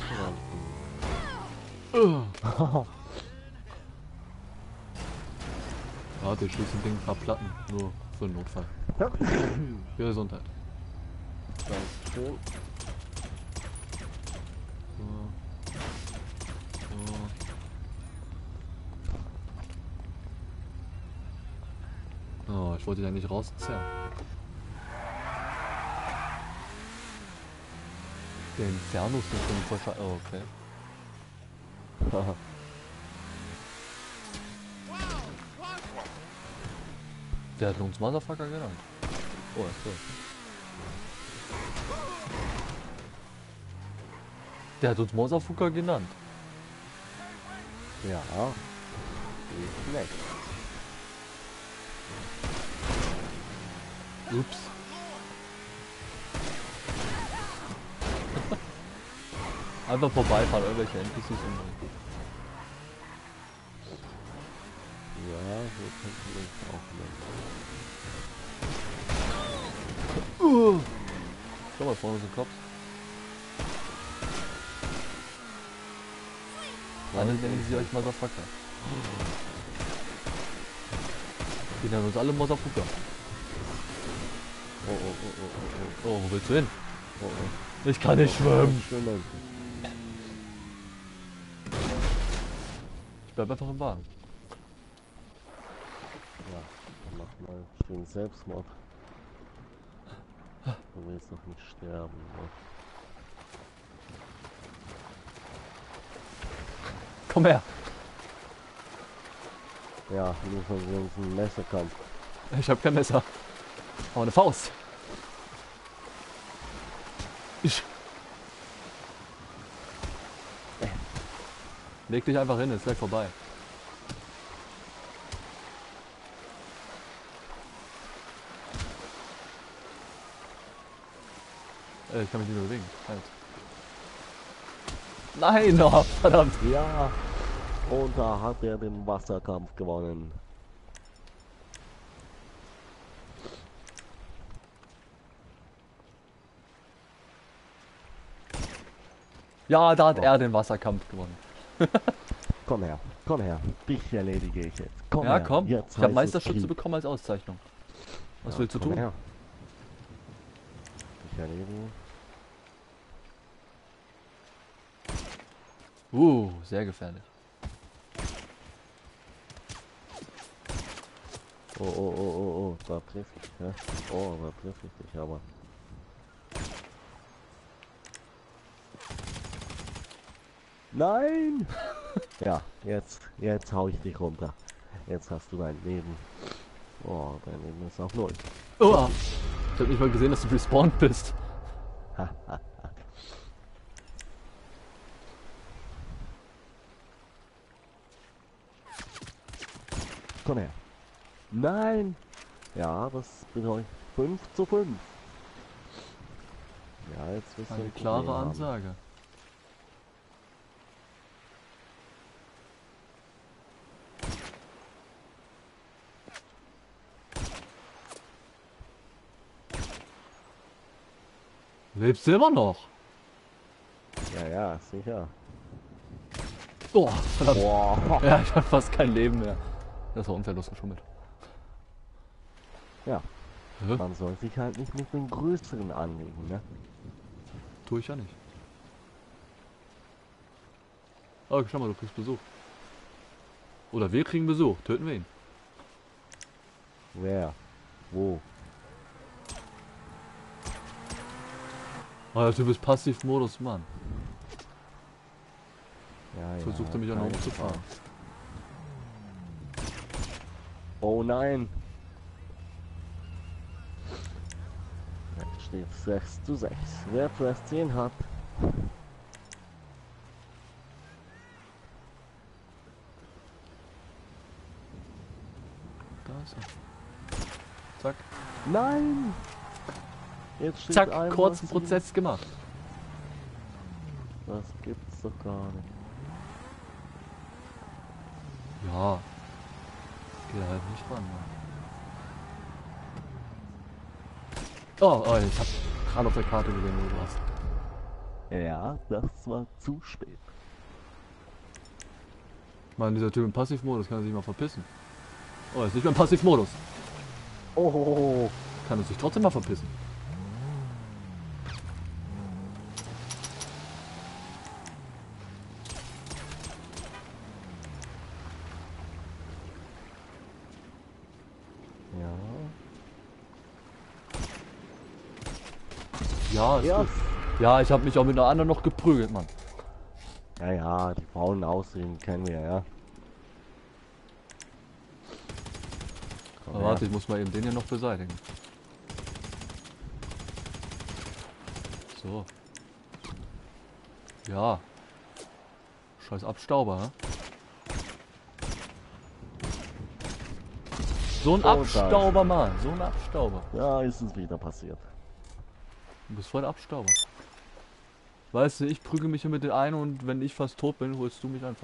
[SPEAKER 1] jetzt rausgerannt?
[SPEAKER 2] Warte, ich schließe ein Ding ein paar Platten. Nur für den Notfall. Für Gesundheit.
[SPEAKER 1] Dankeschön.
[SPEAKER 2] So. So. Oh, ich wollte ja nicht rauszerren. Der Inferno ist nicht so wahrscheinlich. Oh, okay.
[SPEAKER 1] Haha.
[SPEAKER 2] Der hat uns Motherfucker genannt. Oh, ist so. Der hat uns Motherfucker genannt.
[SPEAKER 1] Ja. Nicht schlecht.
[SPEAKER 2] Ups. Einfach vorbeifahren, irgendwelche N P Cs umbringen.
[SPEAKER 1] Ja, so könnte ich auch machen.
[SPEAKER 2] Uh. Schau mal, vorne sind Cops. Alle nennen sie euch Motherfucker. Die nennen uns alle Motherfucker.
[SPEAKER 1] Oh, oh, oh, oh, oh,
[SPEAKER 2] Oh, wo willst du hin?
[SPEAKER 1] oh, oh.
[SPEAKER 2] Ich kann nicht schwimmen.
[SPEAKER 1] Schwimmen.
[SPEAKER 2] Ich bleib einfach im Wagen.
[SPEAKER 1] Ja, dann mach mal schön Selbstmord. Du willst doch nicht sterben, ne?
[SPEAKER 2] Komm her.
[SPEAKER 1] Ja, nur von so einem Messerkampf.
[SPEAKER 2] Ich hab kein Messer. Aber eine Faust. Ich. Leg dich einfach hin, ist gleich vorbei. Äh, ich kann mich nicht mehr bewegen. Halt. Nein, oh, verdammt.
[SPEAKER 1] Ja, und da hat er den Wasserkampf gewonnen.
[SPEAKER 2] Ja, da hat
[SPEAKER 1] Oh.
[SPEAKER 2] er den Wasserkampf gewonnen.
[SPEAKER 1] Komm her, komm her, dich erledige ich jetzt. Komm
[SPEAKER 2] Ja,
[SPEAKER 1] her.
[SPEAKER 2] komm.
[SPEAKER 1] Jetzt
[SPEAKER 2] Ich habe
[SPEAKER 1] heißt
[SPEAKER 2] Meisterschütze
[SPEAKER 1] es Krieg.
[SPEAKER 2] bekommen als Auszeichnung. Was
[SPEAKER 1] Ja,
[SPEAKER 2] willst du
[SPEAKER 1] komm
[SPEAKER 2] tun?
[SPEAKER 1] her. Dich erledigen.
[SPEAKER 2] Uh, sehr gefährlich.
[SPEAKER 1] Oh, oh, oh, oh, oh, da triff ich, ja. Oh, da triff ich dich aber. Nein! Ja, jetzt, jetzt hau ich dich runter. Jetzt hast du dein Leben. Oh, dein Leben ist auf null.
[SPEAKER 2] Oh, ich hab nicht mal gesehen, dass du respawned bist.
[SPEAKER 1] Komm her. Nein! Ja, das bedeutet fünf zu fünf. Ja, jetzt wirst du
[SPEAKER 2] Eine
[SPEAKER 1] ein
[SPEAKER 2] klare
[SPEAKER 1] Problem haben.
[SPEAKER 2] Ansage. Lebst du immer noch?
[SPEAKER 1] Ja, ja, sicher.
[SPEAKER 2] Oh, verdammt.
[SPEAKER 1] Boah.
[SPEAKER 2] Ja, ich hab fast kein Leben mehr. Das war unfair losgeschummelt.
[SPEAKER 1] Ja,
[SPEAKER 2] Hä?
[SPEAKER 1] man soll sich halt nicht mit den Größeren anlegen, ne?
[SPEAKER 2] Tu ich ja nicht. Oh, schau mal, du kriegst Besuch. Oder wir kriegen Besuch. Töten wir ihn.
[SPEAKER 1] Wer? Wo?
[SPEAKER 2] Oh, der Typ ist Passivmodus, Mann.
[SPEAKER 1] Ja, ja,
[SPEAKER 2] Versuchte mich an
[SPEAKER 1] keine
[SPEAKER 2] umzufahren.
[SPEAKER 1] Gefahr. Oh nein! Jetzt steht sechs zu sechs. Wer zuerst zehn hat,
[SPEAKER 2] Da ist er. Zack.
[SPEAKER 1] nein! Jetzt steht
[SPEAKER 2] Zack,
[SPEAKER 1] einmal
[SPEAKER 2] kurzen
[SPEAKER 1] sieben.
[SPEAKER 2] Prozess gemacht.
[SPEAKER 1] Das gibt's doch gar nicht.
[SPEAKER 2] Ja. Geh halt nicht ran, Mann. Oh, oh, ich hab gerade auf der Karte gesehen, wo du warst.
[SPEAKER 1] Ja, das war zu spät.
[SPEAKER 2] Mann, dieser Typ im Passivmodus kann er sich mal verpissen. Oh, er ist nicht mehr im Passivmodus.
[SPEAKER 1] Oh,
[SPEAKER 2] Kann er sich trotzdem mal verpissen.
[SPEAKER 1] ja.
[SPEAKER 2] Ja, ist
[SPEAKER 1] Ja.
[SPEAKER 2] gut. Ja, ich habe mich auch mit einer anderen noch geprügelt, Mann.
[SPEAKER 1] Ja, ja, die faulen Ausreden kennen wir, ja. Komm
[SPEAKER 2] Aber
[SPEAKER 1] her.
[SPEAKER 2] warte, ich muss mal eben den hier noch beseitigen. So. Ja. Scheiß Abstauber, hä? So ein
[SPEAKER 1] Oh, da ist
[SPEAKER 2] Abstauber, Mann. So ein Abstauber.
[SPEAKER 1] Ja, ist es wieder passiert.
[SPEAKER 2] Du bist voll der Abstauber. Weißt du, ich prügel mich hier mit den einen und wenn ich fast tot bin, holst du mich einfach.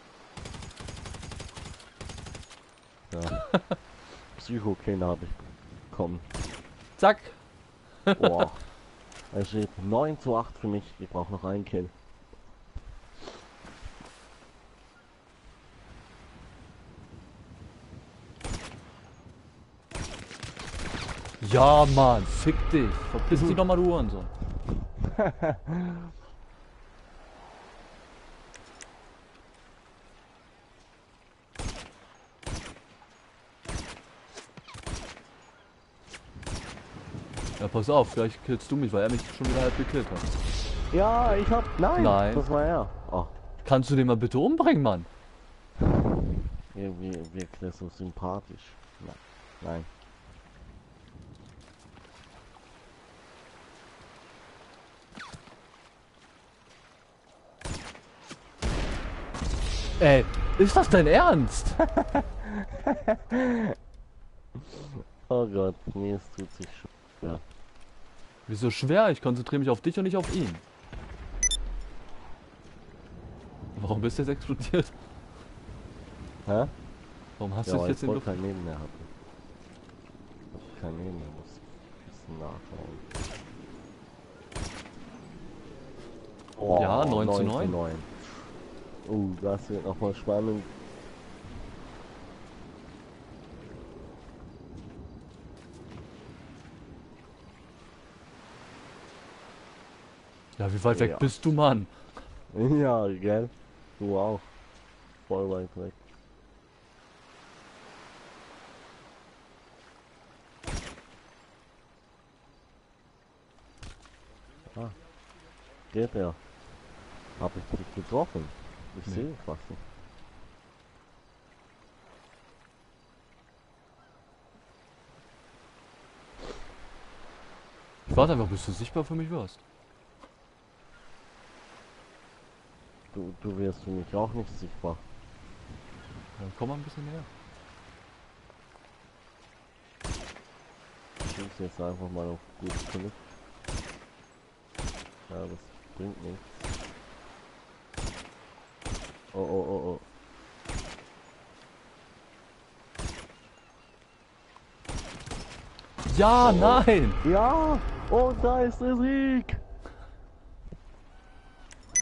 [SPEAKER 1] Ja. Psychokinder habe ich bekommen.
[SPEAKER 2] Zack.
[SPEAKER 1] Boah. Es steht neun zu acht für mich. Ich brauche noch einen Kill.
[SPEAKER 2] Ja, Mann. Fick dich. Verpiss dich doch mal, du Hurensohn. Ja, pass auf, vielleicht killst du mich, weil er mich schon wieder halb gekillt hat.
[SPEAKER 1] Ja, ich hab. Nein,
[SPEAKER 2] Nein.
[SPEAKER 1] das war er. Oh,
[SPEAKER 2] Kannst du den mal bitte umbringen, Mann?
[SPEAKER 1] irgendwie wirkt er so sympathisch. Nein. Nein.
[SPEAKER 2] Ey, ist das dein Ernst?
[SPEAKER 1] Oh Gott, nee, es tut sich schon. Ja.
[SPEAKER 2] Wieso schwer? Ich konzentriere mich auf dich und nicht auf ihn. Warum bist du jetzt explodiert?
[SPEAKER 1] Hä?
[SPEAKER 2] Warum hast
[SPEAKER 1] Ja,
[SPEAKER 2] du dich
[SPEAKER 1] weil
[SPEAKER 2] jetzt
[SPEAKER 1] ich
[SPEAKER 2] in
[SPEAKER 1] voll
[SPEAKER 2] Luft...
[SPEAKER 1] kein Leben mehr hatte. Ich kein Leben mehr, muss ein bisschen nachschauen. Oh,
[SPEAKER 2] Ja, neun zu neun.
[SPEAKER 1] neun. Oh, das wird nochmal spannend.
[SPEAKER 2] Ja, wie weit weg
[SPEAKER 1] Ja.
[SPEAKER 2] bist du, Mann?
[SPEAKER 1] Ja, gell? Du auch. Voll weit weg. Ah. Geht er? Hab ich dich getroffen? Ich
[SPEAKER 2] Nee.
[SPEAKER 1] sehe es fast nicht.
[SPEAKER 2] Ich warte einfach, bis du sichtbar für mich wirst.
[SPEAKER 1] Du, du wirst für mich auch nicht sichtbar.
[SPEAKER 2] Dann komm mal ein bisschen näher.
[SPEAKER 1] Ich schieße jetzt einfach mal auf gut Glück. Ja, das bringt nichts. Oh, oh, oh, oh.
[SPEAKER 2] Ja,
[SPEAKER 1] Oh.
[SPEAKER 2] nein!
[SPEAKER 1] Ja! Und da ist der Sieg!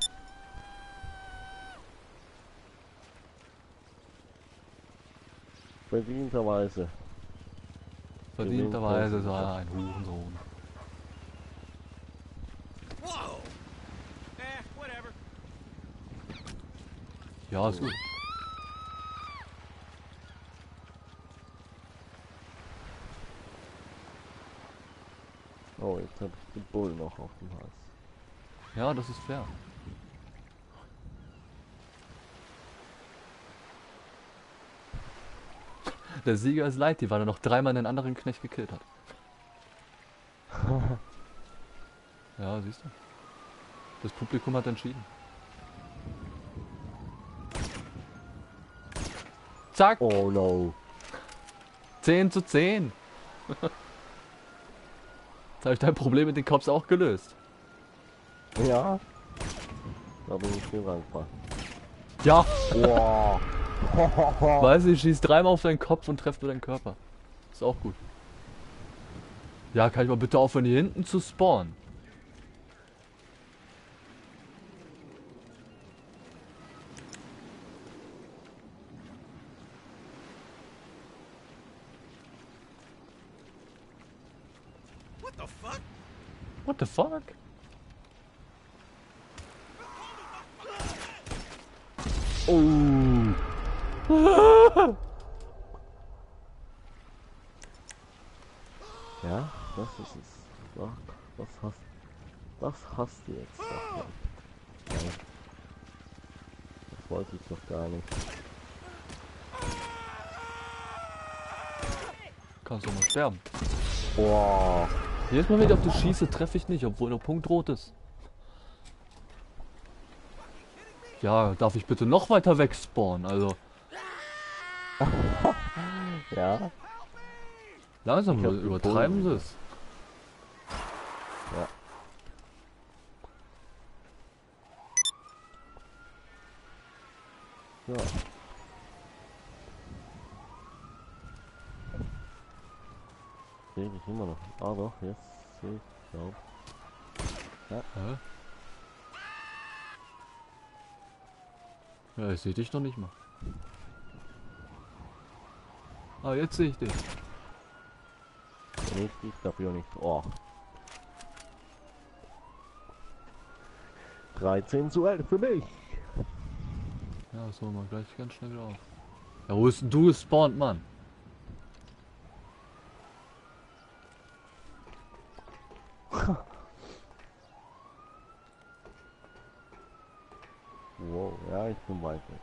[SPEAKER 1] Verdienterweise.
[SPEAKER 2] Verdienterweise ist er ein Hurensohn.
[SPEAKER 3] Whoa! Eh, whatever.
[SPEAKER 2] Ja, ist gut.
[SPEAKER 1] Oh, jetzt habe ich den Bull noch auf dem Hals.
[SPEAKER 2] Ja, das ist fair. Der Sieger ist Lighty, weil er noch dreimal den anderen Knecht gekillt hat. Ja, siehst du. Das Publikum hat entschieden. Zack!
[SPEAKER 1] Oh no.
[SPEAKER 2] zehn zu zehn. Jetzt habe ich dein Problem mit den Cops auch gelöst.
[SPEAKER 1] Ja. Da bin ich dir dankbar.
[SPEAKER 2] Ja!
[SPEAKER 1] Wow.
[SPEAKER 2] Weißt du, ich schieß dreimal auf deinen Kopf und treffe nur deinen Körper. Ist auch gut. Ja, kann ich mal bitte aufhören, hier hinten zu spawnen?
[SPEAKER 3] What the fuck?
[SPEAKER 2] What the fuck?
[SPEAKER 1] Oh. Ja, das ist es. Ach, das hast, das hast du jetzt. Doch, ja. Das wollte ich doch gar nicht.
[SPEAKER 2] Kannst du mal sterben.
[SPEAKER 1] Boah.
[SPEAKER 2] Jedes Mal, wenn ich auf dich schieße, treffe ich nicht, obwohl der Punkt rot ist. Ja, darf ich bitte noch weiter weg spawnen? Also,
[SPEAKER 1] Ja.
[SPEAKER 2] langsam
[SPEAKER 1] Ich hab
[SPEAKER 2] übertreiben sie
[SPEAKER 1] gebunden.
[SPEAKER 2] es.
[SPEAKER 1] Ja. Ja. Sehe ich immer noch. Ah doch, jetzt sehe ich auch.
[SPEAKER 2] Hä? Ja, ich sehe dich noch nicht mal. Ah, jetzt sehe ich dich.
[SPEAKER 1] Nicht ich dafür nicht. Oh. dreizehn zu elf für mich.
[SPEAKER 2] Ja, das holen wir gleich ganz schnell wieder auf. Ja, wo ist denn du gespawnt, Mann?
[SPEAKER 1] Wow, ja, ich bin weit weg.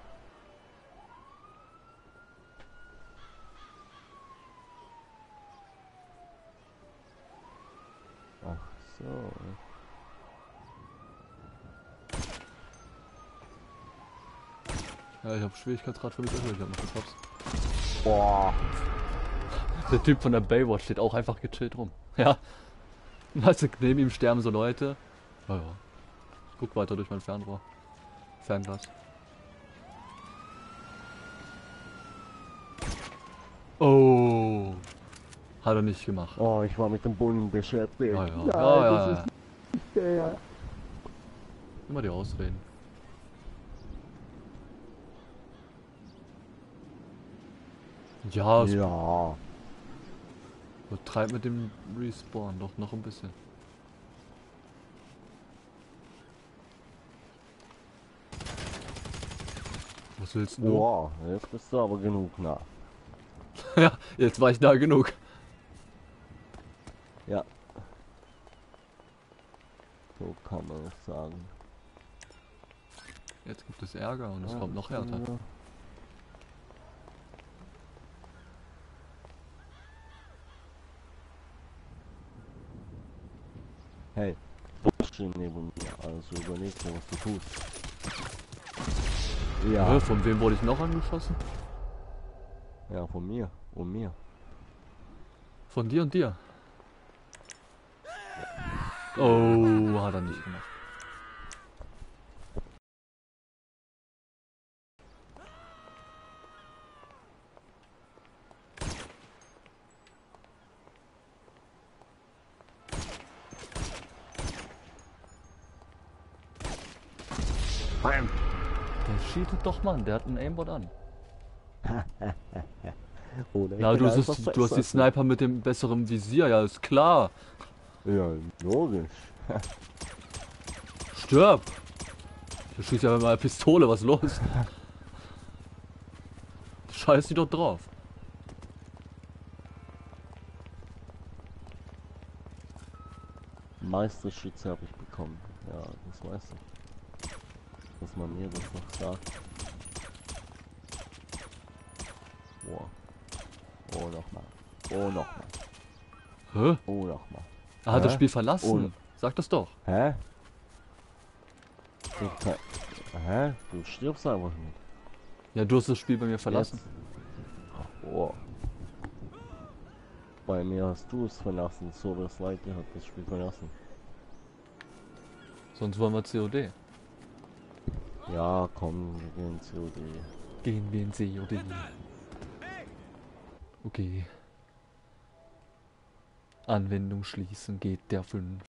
[SPEAKER 1] Ach so.
[SPEAKER 2] Ja, ich habe Schwierigkeitsgrad für mich erhöht, ich hab noch Cops.
[SPEAKER 1] Boah.
[SPEAKER 2] Der Typ von der Baywatch steht auch einfach gechillt rum. Ja. Weißt du, neben ihm sterben so Leute. Ja, ja. Ich guck weiter durch mein Fernrohr. Fernglas. Oh. Hat er nicht gemacht.
[SPEAKER 1] Oh, ich war mit dem Bullen beschäftigt.
[SPEAKER 2] Ja, ja.
[SPEAKER 1] Nein,
[SPEAKER 2] Ja, ja,
[SPEAKER 1] das
[SPEAKER 2] ja.
[SPEAKER 1] ist nicht der.
[SPEAKER 2] Immer die Ausreden. Ja, es
[SPEAKER 1] Ja.
[SPEAKER 2] übertreibt mit dem Respawn doch noch ein bisschen. Was willst du?
[SPEAKER 1] Boah, jetzt bist du aber genug nah.
[SPEAKER 2] Ja, jetzt war ich da genug.
[SPEAKER 1] Ja. So kann man es sagen.
[SPEAKER 2] Jetzt gibt es Ärger und es
[SPEAKER 1] Ja,
[SPEAKER 2] kommt noch härter.
[SPEAKER 1] ja. Hey, du stehst neben mir, also überleg dir, was du tust. Ja,
[SPEAKER 2] Hä, von wem wurde ich noch angeschossen?
[SPEAKER 1] ja, von mir und mir.
[SPEAKER 2] Von dir und dir. Oh, hat er nicht gemacht.
[SPEAKER 1] Bam.
[SPEAKER 2] Der cheatet doch, Mann. Der hat einen Aimbot an.
[SPEAKER 1] Oder ich
[SPEAKER 2] Ja,
[SPEAKER 1] bin
[SPEAKER 2] du hast,
[SPEAKER 1] einfach
[SPEAKER 2] es, du hast die
[SPEAKER 1] besser.
[SPEAKER 2] Sniper mit dem besseren Visier, ja, ist klar.
[SPEAKER 1] Ja, logisch.
[SPEAKER 2] Stirb! Du schießt ja mit meiner Pistole, was ist los? Scheiß die doch drauf.
[SPEAKER 1] Meisterschütze habe ich bekommen. Ja, das weiß ich. Dass man mir das noch sagt. Boah. Oh, nochmal. Oh, nochmal.
[SPEAKER 2] Hä?
[SPEAKER 1] Oh, nochmal.
[SPEAKER 2] Er hat das
[SPEAKER 1] Hä?
[SPEAKER 2] Spiel verlassen.
[SPEAKER 1] Oh.
[SPEAKER 2] Sag das doch.
[SPEAKER 1] Hä? Ich kann... Hä? Du stirbst einfach nicht.
[SPEAKER 2] Ja, du hast das Spiel bei mir verlassen.
[SPEAKER 1] Jetzt. Oh. Bei mir hast du es verlassen. So, das Leute hat das Spiel verlassen.
[SPEAKER 2] Sonst wollen wir C O D.
[SPEAKER 1] Ja, komm, wir gehen zu die.
[SPEAKER 2] Gehen wir in C O D. Okay. Anwendung schließen geht der fünf.